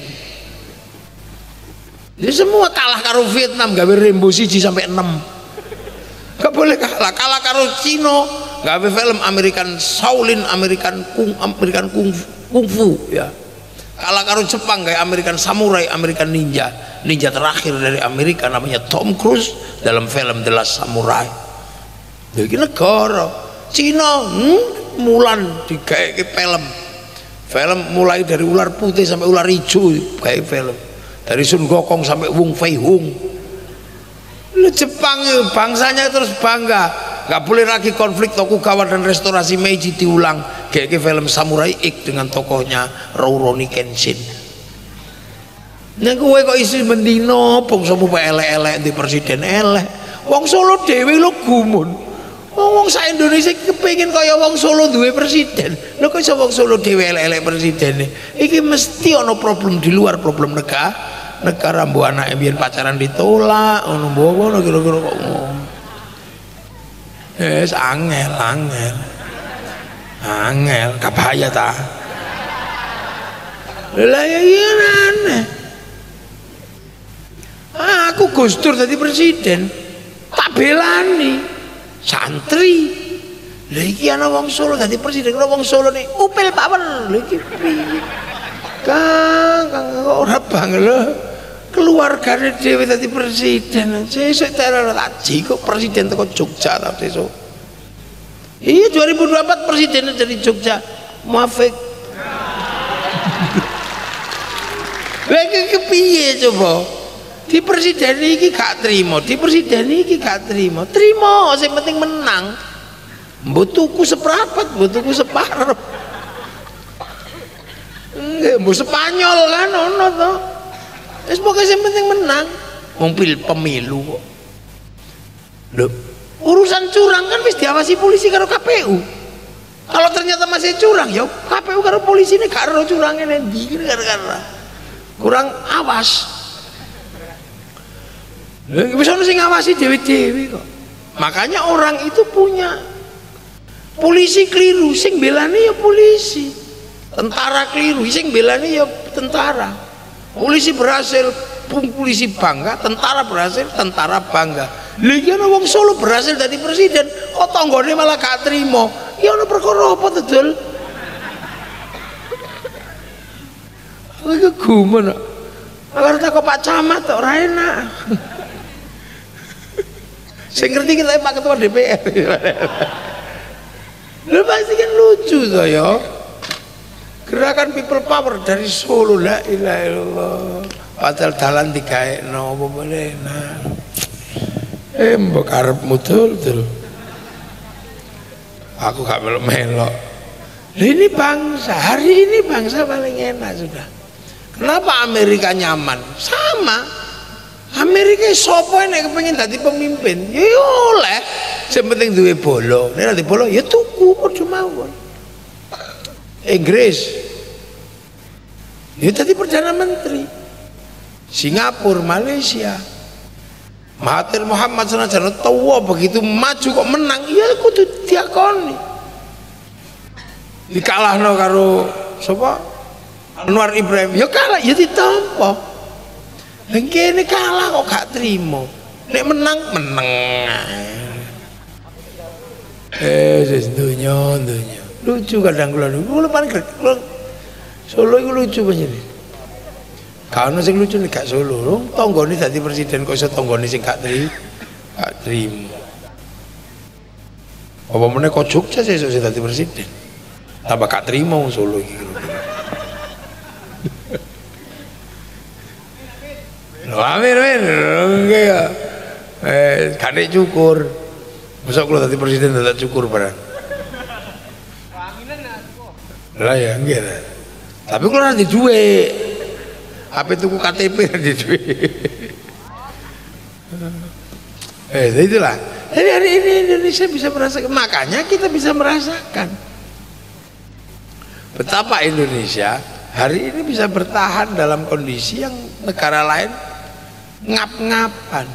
Dia semua kalah karo Vietnam, gawe Rainbow siji sampai enam. Gak boleh kalah, kalah karo Cino, gawe film American Shaolin, American Kung, American Kung, Kung Fu ya. Kalah karo Jepang kayak American Samurai, American Ninja. Ninja terakhir dari Amerika namanya Tom Cruise dalam film The Last Samurai. Jadi negara Cina hmm, Mulan digawe film. Film mulai dari ular putih sampai ular hijau kayak film. Dari Sun Gokong sampai Wong Fei Hung. Lu Jepang bangsanya terus bangga. Gak boleh lagi konflik Tokugawa dan restorasi Meiji diulang. Kayak film Samurai X dengan tokohnya Rurouni Kenshin. Nah kowe kok isi mendino bangsa mu elek-elek di presiden elek. Wong Solo dhewe lho gumun. Wong sak Indonesia kepengin kaya wong Solo duwe presiden. Lho kok iso wong Solo dhewe elek-elek presidene. Iki mesti ana problem di luar problem negara. Negara mbok anake biyen pacaran ditolak, ngono mbok ngono kira-kira kok ngono. Wis angel, angel. Angel, kabaya ta. Lah ya iya aneh. Aku Gus Dur jadi presiden, tak belani santri. Lha iki ana wong Solo dadi presiden, ana wong Solo nih upil power. Lha iki piye? Kang, kang kok ora bangga lho. keluargane dhewe dadi presiden. Sesuk teror aji kok presiden teko Jogja ta sesuk. Iya dua ribu dua puluh empat presidennya dari Jogja. Muafik. Lagi kepiye coba? Di presiden iki gak trimo, di presiden iki gak trimo. Trimo, sing penting menang. Mbok tuku seprapat, mbok tuku separuh. Nggih, mbok Spanyol kan ono to. Wis pokoke sing penting menang. Wong pemilu kok. Lho, urusan curang kan wis diawasi polisi karo K P U. Kalau ternyata masih curang ya K P U karo polisi ini gak ero curangnya nanti gara-gara kurang awas. Bisa sing ngawasi dewi-dewi kok. Makanya orang itu punya polisi keliru, sing belani ya polisi. Tentara keliru, sing belani ya tentara. Polisi berhasil, polisi bangga, tentara berhasil, tentara bangga. Lagi ana wong Solo berhasil jadi presiden, kok tanggane malah gak trimo. Ya ana perkara apa to, Dul? Lagi gumen. Agar tak Pak Camat ora enak. Saya ngerti kita Pak Ketua D P R. Lu pasti kan lucu toh ya. Gerakan people power dari Solo, la ilaha illallah. Padahal dalan digaekno apa boleh. Nah. Eh mbok karepmu dul. Aku gak melok-melok. Ini bangsa, hari ini bangsa paling enak sudah. Kenapa Amerika nyaman? Sama. Amerika sopo nek kepengin dadi pemimpin, ya oleh. Sing penting duwe bolo. Nek dadi bolo ya tuku padha mawon. Inggris ya tadi Perdana Menteri. Singapura, Malaysia, Mahathir Muhammad senajan tuwa begitu maju kok menang, ya kudu diakoni. Dikalahno karo sapa? Anwar Ibrahim, ya kalah ya ditampa. Lah kene kalah kok gak trimo. Nek menang menang. Eh wis donya donya. Lucu kadang kula niku kula paling Solo iku lucu panjenengan. Gak ono sing lucu nek gak Solo. Tanggane dadi presiden kok iso tanggane sing gak trimo. Gak trimo. Apa meneh kok Jogja sesuk sing dadi presiden. Tambah gak trimo wong Solo iki. Lho amin amin. Nggih ya. Eh kane cukur. Besok kula dadi presiden dadak cukur barang. Lah ya nggih. Tapi kula nanti duwe. Apa tuku K T P nanti duwe. Eh itulah. Jadi hari ini Indonesia bisa merasakan, makanya kita bisa merasakan betapa Indonesia hari ini bisa bertahan dalam kondisi yang negara lain ngap-ngapan.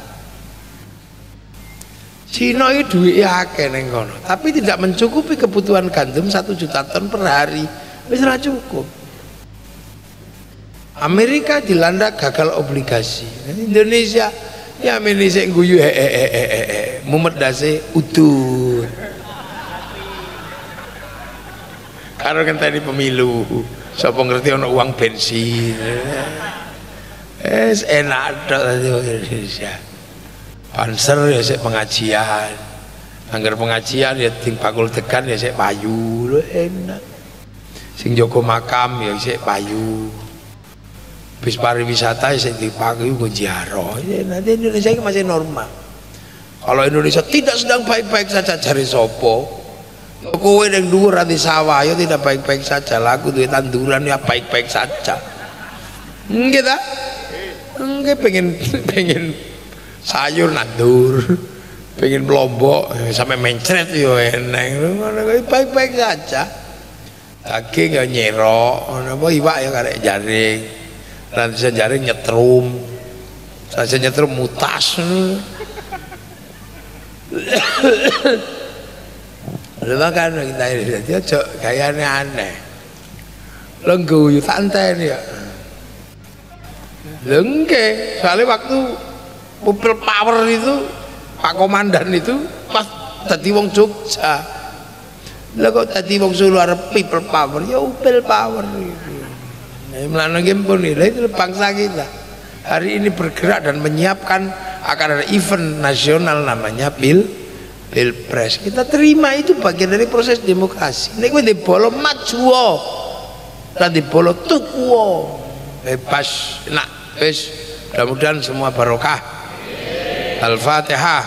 Cina itu duit akeh neng kono, tapi tidak mencukupi kebutuhan gandum satu juta ton per hari, wis ora cukup. Amerika dilanda gagal obligasi, Indonesia ya Indonesia guyu eh eh eh eh eh mumet dase utuh. Karo kan tadi pemilu, sapa ngerti ono uang bensin, es enak tok tadi Indonesia. Panser ya sik pengajian, anggar pengajian ya ting bakul tegan ya sik payu, lho enak. Sing jaga makam ya sik payu. Bis pariwisata ya sik dipayu nggo ziarah. Ya nanti Indonesia ini masih normal. Kalau Indonesia tidak sedang baik-baik saja cari sopo. Kowe ning dhuwur ati sawah ya tidak baik-baik saja, laku duwe tanduran ya baik-baik saja. Nggih ta? Nggih pengen pengen sayur nandur, pengen lombok sampai mencret yo eneng, baik-baik saja. Daging ya nyerok, apa iwak ya karek jaring, nanti saya jaring nyetrum, saya nyetrum mutas. Lalu kan kita ini dia cok gayanya aneh, lenggu yuk santai nih ya, lengke soalnya waktu people power itu Pak Komandan itu pas tadi wong Jogja, lah kok tadi wong Solo arep people power ya people power itu. Nah, melano game pun itu bangsa kita. hari ini bergerak dan menyiapkan akan ada event nasional namanya Pil Pilpres. Kita terima itu bagian dari proses demokrasi. Nek kowe dibolo majuwo, ora dibolo tukuwo. Bebas, nak wis. Mudah-mudahan semua barokah. Al-Fatihah.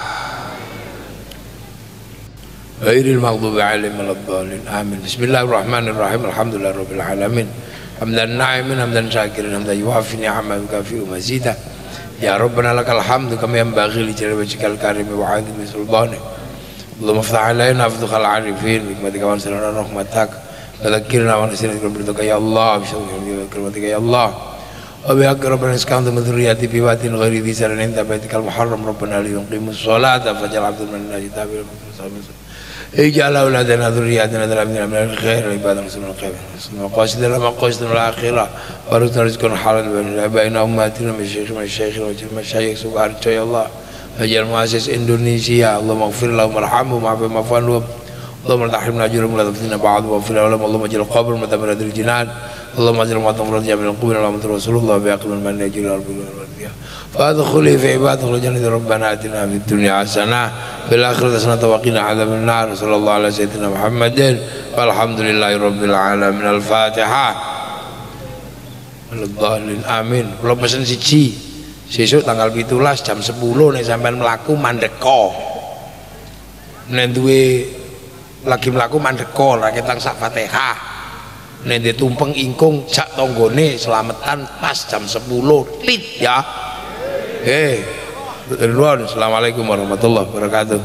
Ghairil maghdubi 'alaihim waladdallin. Amin. Bismillahirrahmanirrahim. Alhamdulillahirabbil alamin. Hamdan na'imin hamdan syakirin hamdan yuwafi ni'amahu kafiru mazidah. Ya Rabbana lakal hamdu kama yanbaghi li jalali wajhikal karim wa 'azimi sultanik. Allahumma iftah 'alaina afdhal 'arifin bi hikmatika wa anzilna rahmatak. Dzakirna wa nasina billahi ya Allah bi hikmatika ya Allah. Wa bi haqqi rabbina iskandha min dhurriyyati bi watin ghairi dhi sarin inda baitikal muharram rabbana li yuqimus salata faj'al 'abdan min najitabil muslimin. Ij'al auladana dzurriyyatina dzurriyyatan min al-khair ibadan muslimin khair. Maqasidana maqasidana al-akhirah warzuqna rizqan halal wa baina ummatina min syekh min syekh wa masyayikh subarjo ya Allah. Ajal muassis Indonesia Allahumma ighfir lahum warhamhum wa'fu anhum. Allahumma tahrimna ajrahum wa la taftina ba'd wa fil alam Allahumma ij'al qabr mutabarradil jinan. Allahumma aj'al ma'tam radiyya min al-qubur wa rasulullah bi aqlil man yajil al-bil wal-radiyah. Fadkhuli fi ibadatil jannati rabbana atina fid dunya hasanah fil akhirati hasanah wa qina adzaban nar. Sallallahu alaihi sayyidina Muhammadin walhamdulillahi rabbil alamin. Al-Fatihah. Al-Dhalin. Amin. Kula pesen siji. Sesuk tanggal pitulas jam sepuluh nek sampean mlaku mandeka. Nek duwe lagi mlaku mandeka ra ketang sak Fatihah. Nek ndek tumpeng ingkung jak tanggane slametan pas jam sepuluh tit ya. Eh, Ridwan, assalamualaikum warahmatullahi wabarakatuh.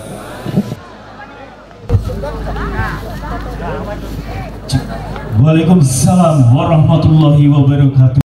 Waalaikumsalam warahmatullahi wabarakatuh.